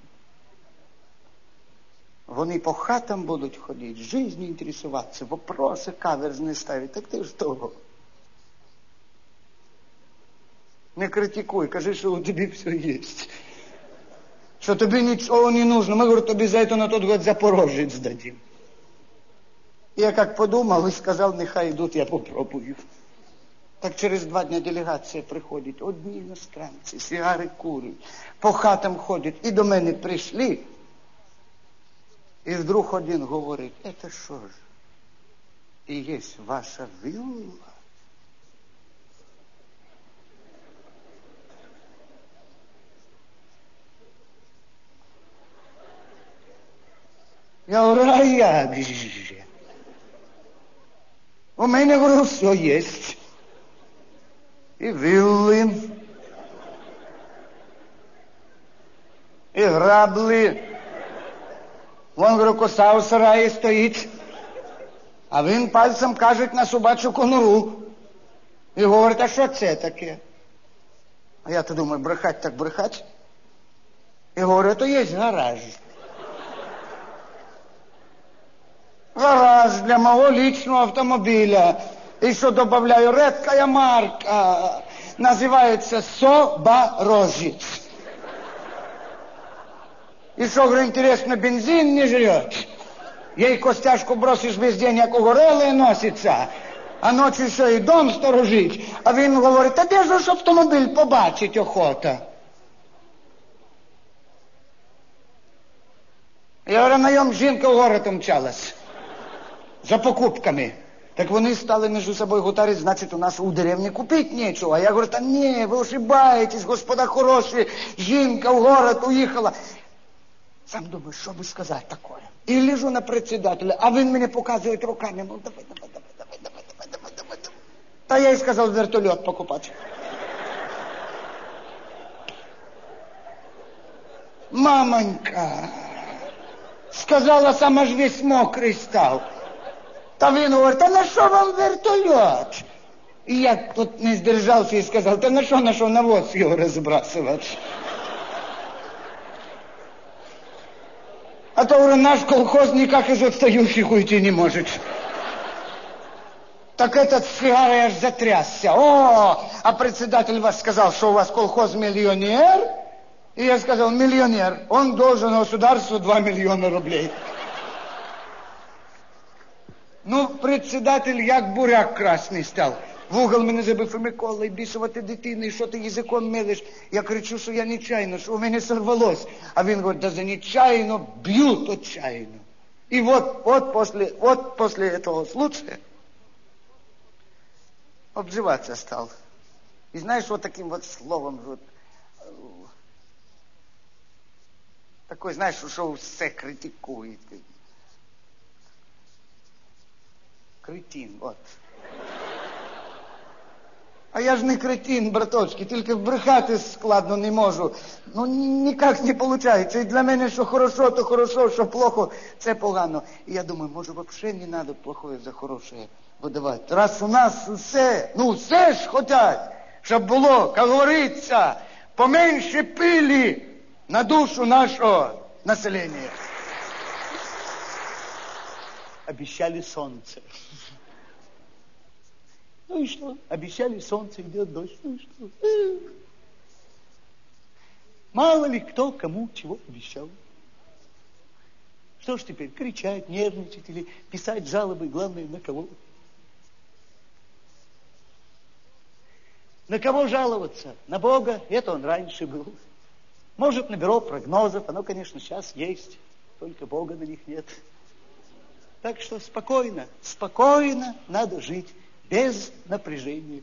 Вони по хатам будуть ходити, жизнью інтересуватися, вопроси каверзні ставити. Так ти ж того. Не критикуй, кажи, що у тебе все є. Що тобі нічого не нужно. Ми, говорю, тобі за це на тот год Запорожець дадим. Я як подумав і сказав, нехай йдуть, я попробую. Так через два дня делегація приходить. Одні іностранці, сигари курять, по хатам ходять. І до мене прийшли. І вдруг один говорить: це що ж, і є ваша вилла? Я говорю: а як же? У мене, говорю, все є. І вилли, і грабли. Вон, говорю, коса у сараї стоїть, а він пальцем каже на собачу конуру. І говорить: а що це таке? А я то думаю, брехать так брехать. І говорю: то є гараж. Гараж для мого личного автомобиля. И что добавляю? Редкая марка. Называется Соборожец. И что, говорю, интересно, бензин не жрет? Ей костяшку бросишь без денег, угорелые носится. А ночью еще и дом сторожить. А він говорить: а де ж автомобіль побачить охота? Я говорю: на ньому жінка в город умчалась. За покупками. Так вони стали між собою гутарить, значить, у нас у деревні купити нічого. А я говорю: та ні, ви ошибаєтесь, господа хороші, жінка в город уїхала. Сам думаю, що би сказати такое. І лежу на председателя, а він мені показує руками, мол, давай, давай, давай, давай, давай, давай, давай, давай. Та я й сказав вертольот покупати. Мамонька, сказала, сам аж весь мокрий став. Та він говорить: та на що вам вертольот? І я тут не здержався і сказав: та на що, на що навоз його розбрасувати? А то, говорю, наш колхоз никак из отстающих уйти не может. Так этот с сигарой аж затрясся. О, а председатель ваш сказал, что у вас колхоз миллионер? И я сказал: миллионер. Он должен государству два миллиона рублей. Ну, председатель як буряк красный стал. в угол мене забив: Микола, бісова ти дитина, і що ти язиком мелиш? Я кричу, що я нечаянно, що у мене сорвалось. А він говорить: да за нечаянно б'ють отчаянно. И вот, вот, после, вот после этого случая обзываться стал. И знаешь, вот таким вот словом, вот, такой, знаешь, что все критикует. Кретин, вот. А я ж не кретин, браточки, тільки брехати складно не можу. Ну, ніяк не виходить. І для мене, що хорошо, то хорошо, що плохо, це погано. І я думаю, може, взагалі не треба плохое за хороше видавати. Раз у нас все, ну, все ж хочуть, щоб було, як говориться, поменше пилі на душу нашого населення. Обещали солнце. Ну и что? Обещали солнце, идет дождь. Ну и что? Мало ли кто кому чего обещал. Что ж теперь, кричать, нервничать или писать жалобы, главное, на кого? На кого жаловаться? На Бога? Это он раньше был. Может, на бюро прогнозов, оно, конечно, сейчас есть, только Бога на них нет. Так что спокойно, спокойно надо жить. Без напряжения.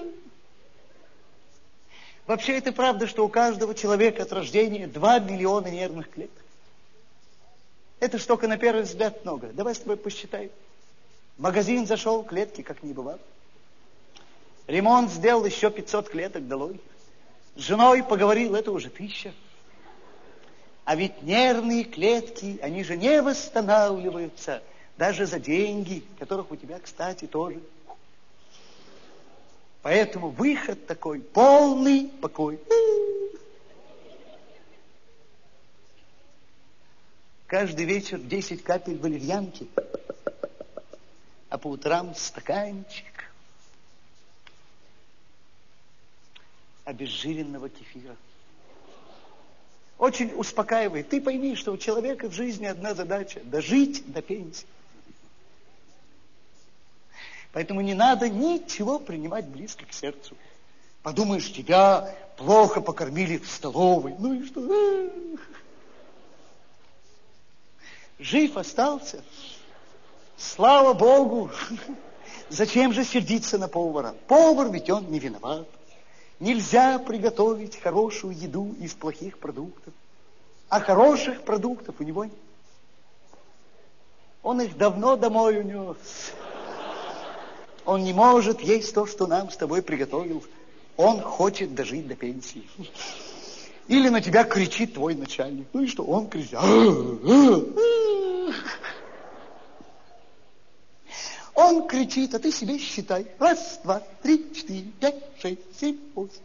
Вообще, это правда, что у каждого человека от рождения два миллиона нервных клеток. Это ж только на первый взгляд много. Давай с тобой посчитаем. В магазин зашел, клетки как не бывало. Ремонт сделал, еще пятьсот клеток долой. С женой поговорил, это уже тысяча. А ведь нервные клетки, они же не восстанавливаются даже за деньги, которых у тебя, кстати, тоже. Поэтому выход такой, полный покой. Каждый вечер десять капель валерьянки, а по утрам стаканчик обезжиренного кефира. Очень успокаивает. Ты пойми, что у человека в жизни одна задача – дожить до пенсии. Поэтому не надо ничего принимать близко к сердцу. Подумаешь, тебя плохо покормили в столовой. Ну и что? Жив остался. Слава Богу. Зачем же сердиться на повара? Повар ведь он не виноват. Нельзя приготовить хорошую еду из плохих продуктов. А хороших продуктов у него нет. Он их давно домой унес. Он не может есть то, что нам с тобой приготовил. Он хочет дожить до пенсии. Или на тебя кричит твой начальник. Ну и что? Он кричит. Он кричит, а ты себе считай. Раз, два, три, четыре, пять, шесть, семь, восемь.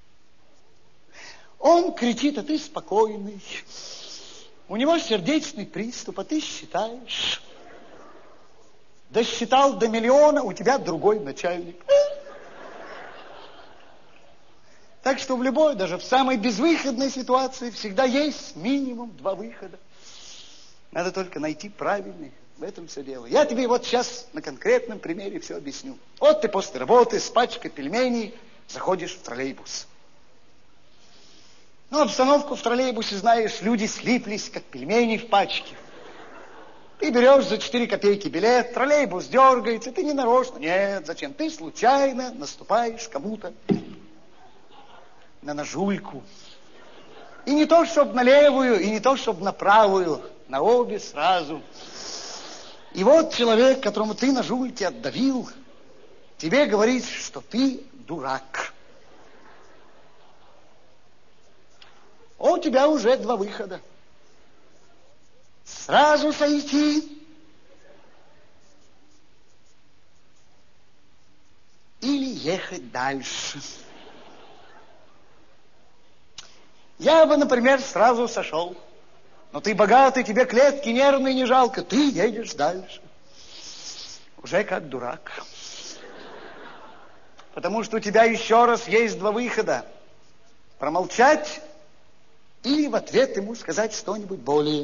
Он кричит, а ты спокойный. У него сердечный приступ, а ты считаешь. Досчитал до миллиона, у тебя другой начальник. Так что в любой, даже в самой безвыходной ситуации всегда есть минимум два выхода. Надо только найти правильный. В этом все дело. Я тебе вот сейчас на конкретном примере все объясню. Вот ты после работы с пачкой пельменей заходишь в троллейбус. Ну, обстановку в троллейбусе, знаешь, люди слиплись, как пельмени в пачке. Ты берешь за четыре копейки билет, троллейбус дергается, ты не нарочно. Нет, зачем? Ты случайно наступаешь кому-то на ножульку. И не то, чтобы на левую, и не то, чтобы на правую, на обе сразу. И вот человек, которому ты ножульки отдавил, тебе говорит, что ты дурак. У тебя уже два выхода. Сразу сойти или ехать дальше. Я бы, например, сразу сошел. Но ты богатый, тебе клетки нервные не жалко. Ты едешь дальше. Уже как дурак. Потому что у тебя еще раз есть два выхода. Промолчать или в ответ ему сказать что-нибудь более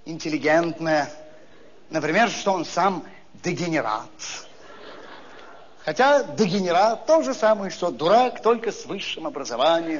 интеллигентное. Например, что он сам дегенерат. Хотя дегенерат то же самое, что дурак, только с высшим образованием.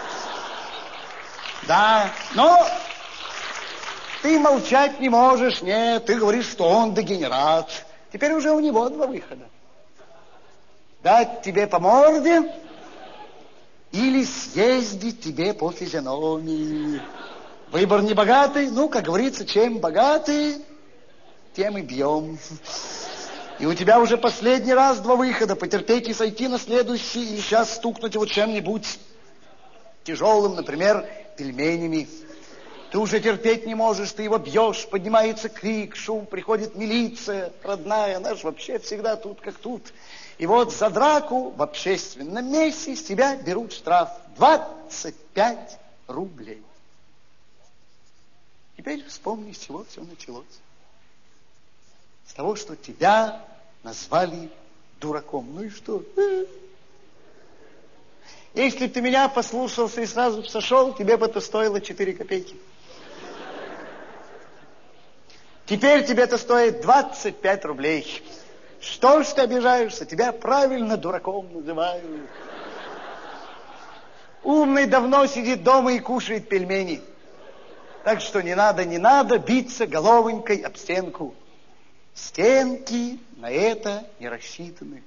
Да, но ты молчать не можешь, нет, ты говоришь, что он дегенерат. Теперь уже у него два выхода. Дать тебе по морде или съездить тебе по физиономии. Выбор не богатый, ну, как говорится, чем богатый, тем и бьем. И у тебя уже последний раз два выхода. Потерпеть и сойти на следующий, или сейчас стукнуть его чем-нибудь тяжелым, например, пельменями. Ты уже терпеть не можешь, ты его бьешь, поднимается крик, шум, приходит милиция родная, она же вообще всегда тут как тут. И вот за драку в общественном месте с тебя берут штраф двадцать пять рублей. Теперь вспомни, с чего все началось. С того, что тебя назвали дураком. Ну и что? Если бы ты меня послушался и сразу сошел, тебе бы это стоило четыре копейки. Теперь тебе это стоит двадцать пять рублей. Что ж ты обижаешься? Тебя правильно дураком называют. Умный давно сидит дома и кушает пельмени. Так что не надо, не надо биться головонькой об стенку. Стенки на это не рассчитаны.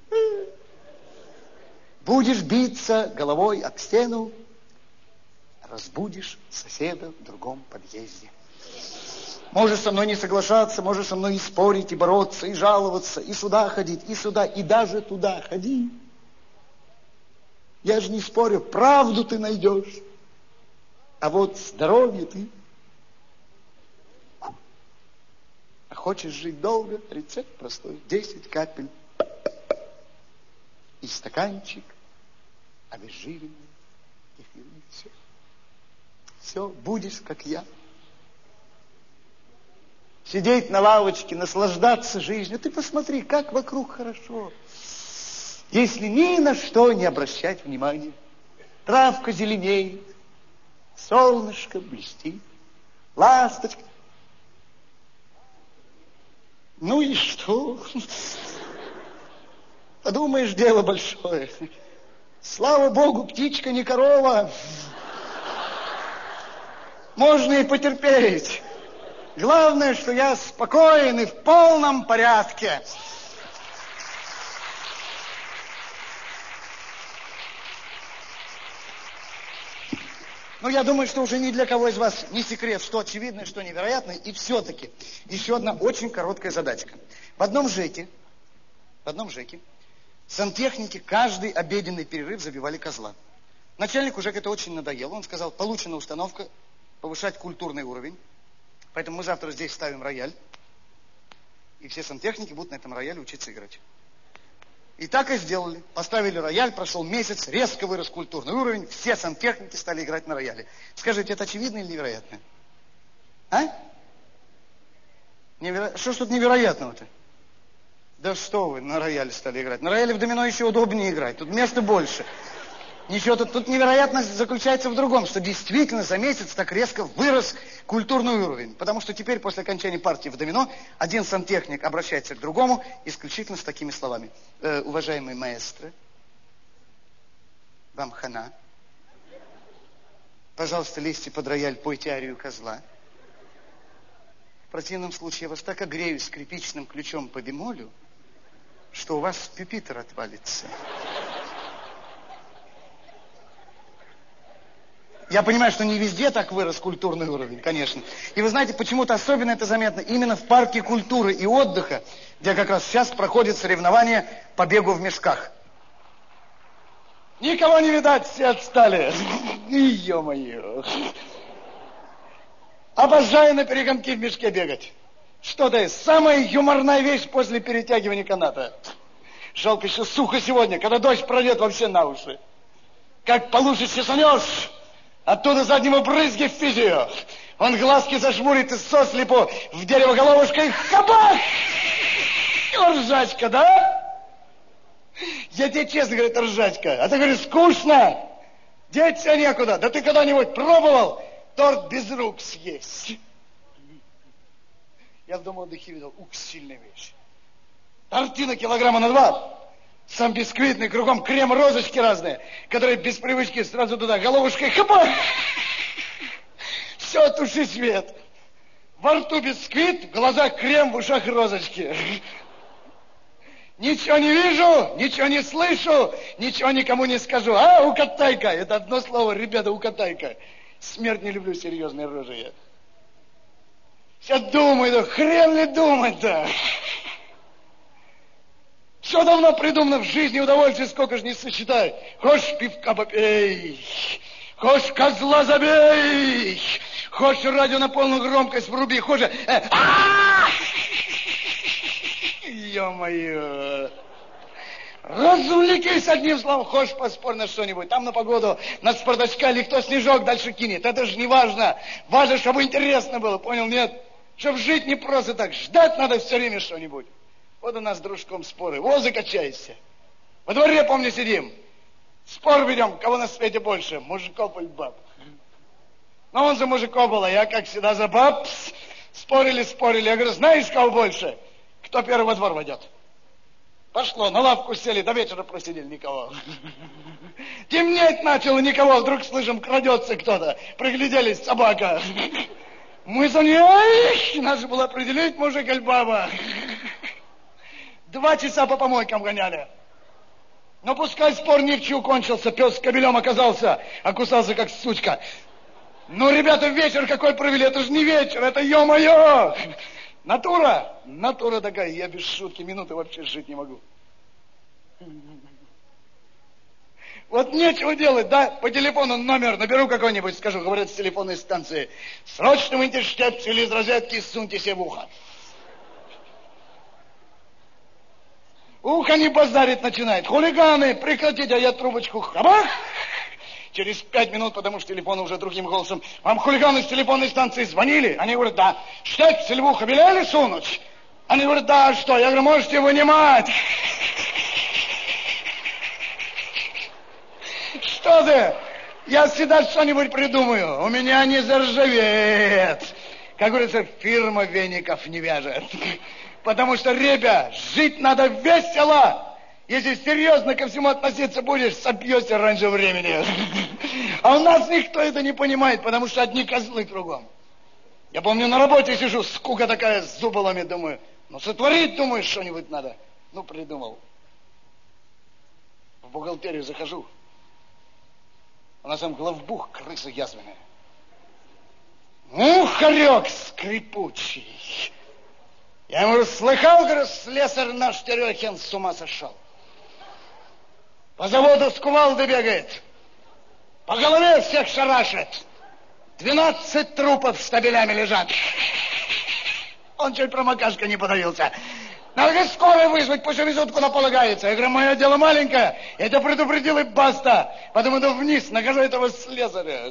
Будешь биться головой об стену, разбудишь соседа в другом подъезде. Можешь со мной не соглашаться, можешь со мной и спорить, и бороться, и жаловаться, и сюда ходить, и сюда, и даже туда ходи. Я же не спорю, правду ты найдешь, а вот здоровье ты. А хочешь жить долго? Рецепт простой. Десять капель и стаканчик обезжиренного кефира. Все. Все, будешь, как я. Сидеть на лавочке, наслаждаться жизнью. Ты посмотри, как вокруг хорошо. Если ни на что не обращать внимания. Травка зеленеет, солнышко блестит, ласточка. Ну и что? Подумаешь, дело большое. Слава Богу, птичка не корова. Можно и потерпеть. Главное, что я спокоен и в полном порядке. Ну, я думаю, что уже ни для кого из вас не секрет, что очевидно, что невероятно. И все-таки еще одна очень короткая задачка. В одном ЖЭКе, в одном ЖЭКе сантехники каждый обеденный перерыв забивали козла. Начальнику ЖЭКа это очень надоело. Он сказал, получена установка повышать культурный уровень. Поэтому мы завтра здесь ставим рояль. И все сантехники будут на этом рояле учиться играть. И так и сделали. Поставили рояль, прошел месяц, резко вырос культурный уровень. Все сантехники стали играть на рояле. Скажите, это очевидно или невероятно? А? Неверо... Что ж тут невероятного-то? Да что вы, на рояле стали играть. На рояле в домино еще удобнее играть. Тут места больше. Ничего, тут, тут невероятность заключается в другом, что действительно за месяц так резко вырос культурный уровень. Потому что теперь, после окончания партии в домино, один сантехник обращается к другому исключительно с такими словами. Э, уважаемый маэстро, вам хана. Пожалуйста, лезьте под рояль, пойте арию козла. В противном случае я вас так огрею скрипичным ключом по бемолю, что у вас пюпитр отвалится. Я понимаю, что не везде так вырос культурный уровень, конечно. И вы знаете, почему-то особенно это заметно именно в парке культуры и отдыха, где как раз сейчас проходит соревнование по бегу в мешках. Никого не видать, все отстали. Ё-моё. Обожаю на перегонки в мешке бегать. Что-то самая юморная вещь после перетягивания каната. Жалко, еще сухо сегодня, когда дождь пройдет вообще на уши. Как по луже сисанешь, оттуда заднему брызги в физию. Он глазки зажмурит и сослепу в дерево головушкой. Хабах! Ржачка, да? Я тебе честно говорю, это ржачка. А ты говоришь, скучно. Деться некуда. Да ты когда-нибудь пробовал торт без рук съесть? Я в дома отдыхе видел. Ух, сильная вещь. Тортина килограмма на два. Сам бисквитный, кругом крем-розочки разные, которые без привычки сразу туда головушкой хапа. Все, туши свет. Во рту бисквит, в глазах крем, в ушах розочки. Ничего не вижу, ничего не слышу, ничего никому не скажу. А, укатайка, это одно слово, ребята, укатайка. Смерть не люблю, серьезные рожи я. Сейчас думаю, хрен ли думать-то? Все давно придумано в жизни, удовольствие сколько же не сосчитай. Хочешь пивка попей, хочешь козла забей, хочешь радио на полную громкость вруби, хочешь... Ё-моё! Развлекись одним словом, хочешь поспорь на что-нибудь, там на погоду, на Спартачка или кто снежок дальше кинет, это же не важно. Важно, чтобы интересно было, понял, нет? Чтобы жить не просто так, ждать надо все время что-нибудь. Вот у нас с дружком споры. Во, закачайся. Во дворе, помню, сидим. Спор ведем, кого на свете больше, мужиков или баб. Но он за мужиков был, а я, как всегда, за баб. Спорили, спорили. Я говорю, знаешь, кого больше? Кто первый во двор войдет? Пошло, на лавку сели, до вечера просидели, никого. Темнеть начало, никого. Вдруг слышим, крадется кто-то. Пригляделись, собака. Мы за ней, надо было определить, мужик или баба. Два часа по помойкам гоняли. Но пускай спор ни в чью кончился, пес с кобелем оказался, окусался как сучка. Ну, ребята, вечер какой провели, это же не вечер, это ё-моё! Натура, натура такая, я без шутки минуты вообще жить не могу. Вот нечего делать, да? По телефону номер наберу какой-нибудь, скажу, говорят, с телефонной станции. Срочно выньте штепсель из розетки и суньте себе в ухо. Ухо не базарит начинает. Хулиганы, прекратите, а я трубочку хабах. Через пять минут, потому что телефон уже другим голосом. Вам хулиганы с телефонной станции звонили? Они говорят, да. Штепсель в ухо велели сунуть? Они говорят, да, а что? Я говорю, можете вынимать. Что ты? Я всегда что-нибудь придумаю. У меня не заржавеет. Как говорится, фирма веников не вяжет. Потому что, ребят, жить надо весело. Если серьезно ко всему относиться будешь, сопьешься раньше времени. А у нас никто это не понимает, потому что одни козлы кругом. Я помню, на работе сижу, скука такая, с зуболами, думаю, ну сотворить, думаю, что-нибудь надо. Ну, придумал. В бухгалтерию захожу. У нас там главбух, крыса язвенная. Ну, хорек скрипучий. Я ему говорю, слыхал, говорю, слесарь наш Терехин с ума сошел. По заводу с кувалдой бегает. По голове всех шарашит. Двенадцать трупов штабелями лежат. Он чуть промокашка не подавился. Надо, говорит, скорую вызвать, пусть везут, куда полагается. Я говорю, мое дело маленькое. Я тебя предупредил, и баста. Потом иду вниз, нахожу этого слесаря.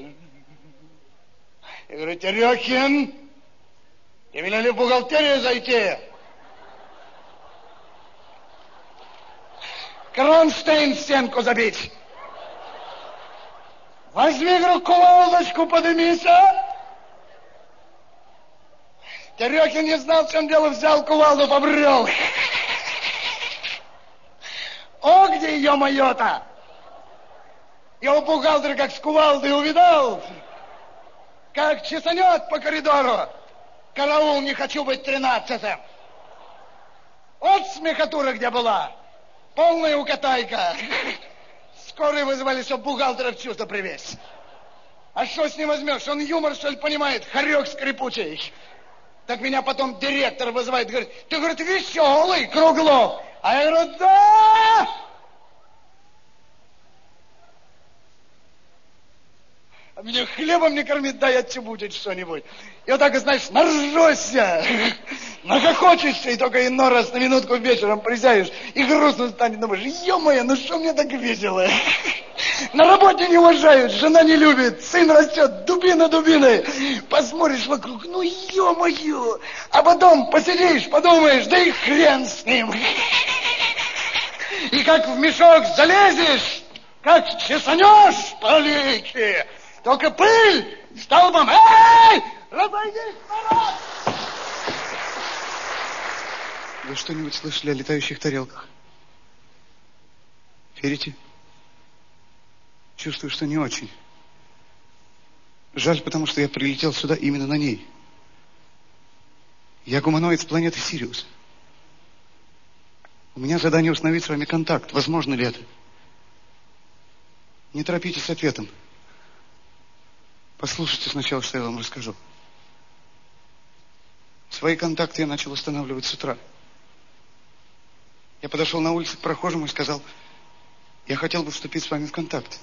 Я говорю, Терехин, тебе велели в бухгалтерию зайти. Кронштейн в стенку забить. Возьми, говорю, кувалдочку, подымись, а? Терехин не знал, в чем дело, взял кувалду, побрел. О, где ее моё-то? Его бухгалтер как с кувалдой увидал, как чесанет по коридору. Караул, не хочу быть тринадцатым. Вот смехотура где была. Полная укатайка. Скорые вызвали, чтобы бухгалтера в чувство привезть. А что с ним возьмешь? Он юмор, что ли, понимает? Хорек скрипучий. Так меня потом директор вызывает, говорит, ты, говорит, веселый, Круглов. А я говорю, да! А меня хлебом не кормит, дай отчебучить что-нибудь. И вот так, знаешь, наржешься, нахохочешься, и только иной раз на минутку вечером присядешь, и грустно станет, думаешь, ё-моё, ну что мне так весело? На работе не уважают, жена не любит, сын растет, дубина дубиной. Посмотришь вокруг, ну ё-моё. А потом посидишь, подумаешь, да и хрен с ним. И как в мешок залезешь, как чесанешь по лейке, только пыль столбом. Эй! Разойдись, народ! Вы что-нибудь слышали о летающих тарелках? Верите? Чувствую, что не очень. Жаль, потому что я прилетел сюда именно на ней. Я гуманоид с планеты Сириус. У меня задание установить с вами контакт. Возможно ли это? Не торопитесь с ответом. Послушайте сначала, что я вам расскажу. Свои контакты я начал устанавливать с утра. Я подошел на улице к прохожему и сказал: я хотел бы вступить с вами в контакт.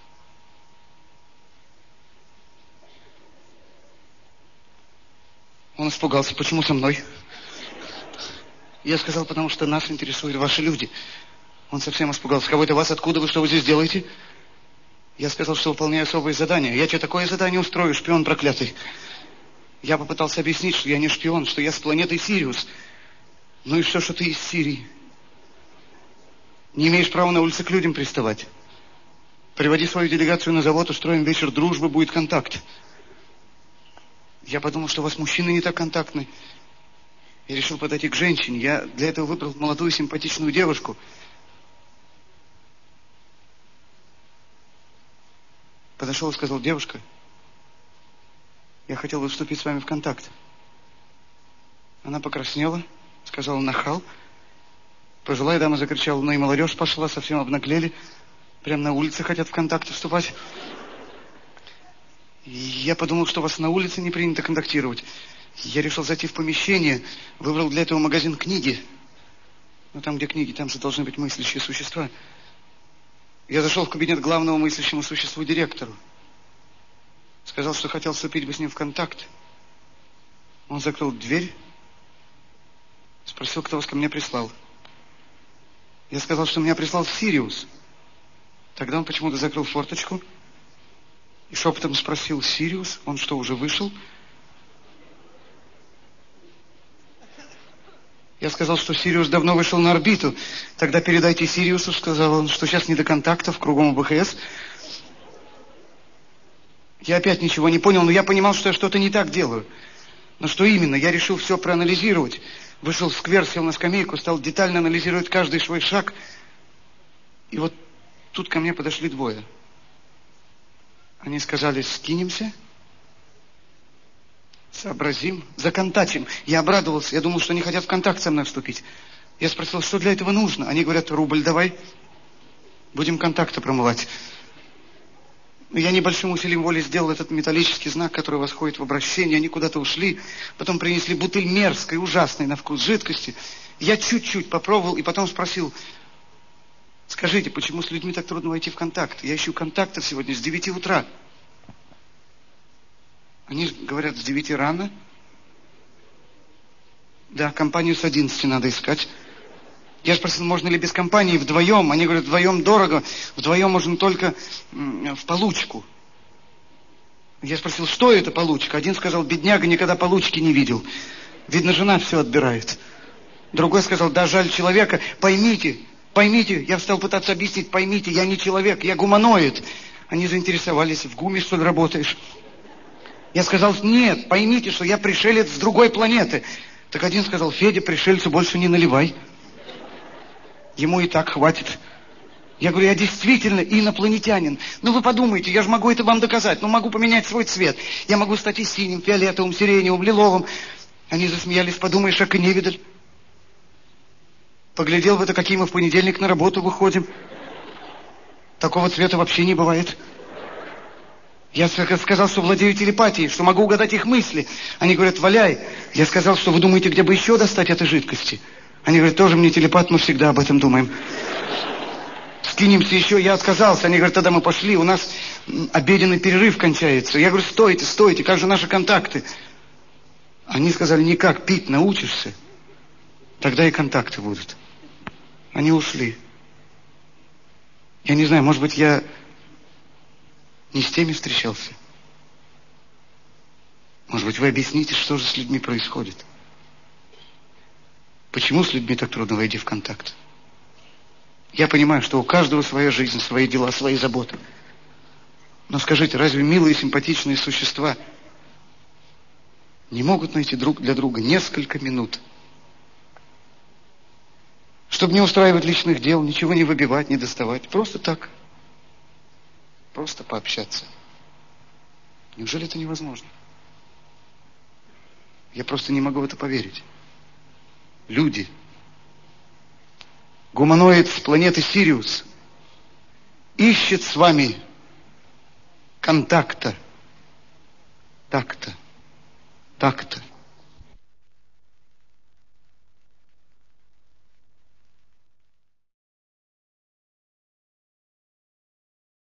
Он испугался. Почему со мной? Я сказал: потому что нас интересуют ваши люди. Он совсем испугался. Кого это вас? Откуда вы? Что вы здесь делаете? Я сказал, что выполняю особое задание. Я тебе такое задание устрою, шпион проклятый. Я попытался объяснить, что я не шпион, что я с планеты Сириус. Ну и что, что ты из Сирии? Не имеешь права на улице к людям приставать. Приводи свою делегацию на завод, устроим вечер дружбы, будет контакт. Я подумал, что у вас мужчины не так контактны. Я решил подойти к женщине. Я для этого выбрал молодую симпатичную девушку. Подошел и сказал: девушка, я хотел бы вступить с вами в контакт. Она покраснела, сказала: нахал. Пожилая дама закричала: ну и молодежь пошла, совсем обнаглели. Прямо на улице хотят в контакты вступать. И я подумал, что у вас на улице не принято контактировать. Я решил зайти в помещение, выбрал для этого магазин книги. Но там, где книги, там же должны быть мыслящие существа. Я зашел в кабинет главному мыслящему существу директору. Сказал, что хотел вступить бы с ним в контакт. Он закрыл дверь, спросил, кто вас ко мне прислал. Я сказал, что меня прислал Сириус. Тогда он почему-то закрыл форточку и шепотом спросил: Сириус, он что, уже вышел? Я сказал, что Сириус давно вышел на орбиту. Тогда передайте Сириусу, сказал он, что сейчас не до контактов, кругом БХС. Я опять ничего не понял, но я понимал, что я что-то не так делаю. Но что именно? Я решил все проанализировать. Вышел в сквер, сел на скамейку, стал детально анализировать каждый свой шаг. И вот тут ко мне подошли двое. Они сказали: скинемся, сообразим, законтачим. Я обрадовался, я думал, что они хотят в контакт со мной вступить. Я спросил, что для этого нужно. Они говорят: рубль давай, будем контакты промывать. Я небольшим усилием воли сделал этот металлический знак, который восходит в обращение. Они куда-то ушли. Потом принесли бутыль мерзкой, ужасной на вкус жидкости. Я чуть-чуть попробовал и потом спросил: скажите, почему с людьми так трудно войти в контакт? Я ищу контактов сегодня с девяти утра. Они говорят: с девяти рано. Да, компанию с одиннадцати надо искать. Я спросил, можно ли без компании вдвоем. Они говорят: вдвоем дорого, вдвоем можно только в получку. Я спросил, что это получка? Один сказал: бедняга никогда получки не видел. Видно, жена все отбирает. Другой сказал: да, жаль человека. Поймите, поймите, я стал пытаться объяснить, поймите, я не человек, я гуманоид. Они заинтересовались: в ГУМе, что ли, работаешь? Я сказал: нет, поймите, что я пришелец с другой планеты. Так один сказал: Федя, пришельцу больше не наливай. Ему и так хватит. Я говорю: я действительно инопланетянин. Ну вы подумайте, я же могу это вам доказать. Ну могу поменять свой цвет. Я могу стать и синим, фиолетовым, сиреневым, лиловым. Они засмеялись: подумаешь, как и невидаль. Поглядел бы ты, какие мы в понедельник на работу выходим. Такого цвета вообще не бывает. Я сказал, что владею телепатией, что могу угадать их мысли. Они говорят: валяй. Я сказал, что вы думаете, где бы еще достать этой жидкости? Они говорят: тоже мне телепат, мы всегда об этом думаем. Скинемся еще, я отказался. Они говорят: тогда мы пошли, у нас обеденный перерыв кончается. Я говорю: стойте, стойте, как же наши контакты? Они сказали: никак, пить научишься, тогда и контакты будут. Они ушли. Я не знаю, может быть, я не с теми встречался. Может быть, вы объясните, что же с людьми происходит? Почему с людьми так трудно войти в контакт? Я понимаю, что у каждого своя жизнь, свои дела, свои заботы. Но скажите, разве милые и симпатичные существа не могут найти друг для друга несколько минут, Чтобы не устраивать личных дел, ничего не выбивать, не доставать. Просто так. Просто пообщаться. Неужели это невозможно? Я просто не могу в это поверить. Люди. Гуманоид с планеты Сириус ищет с вами контакта, такта, такта.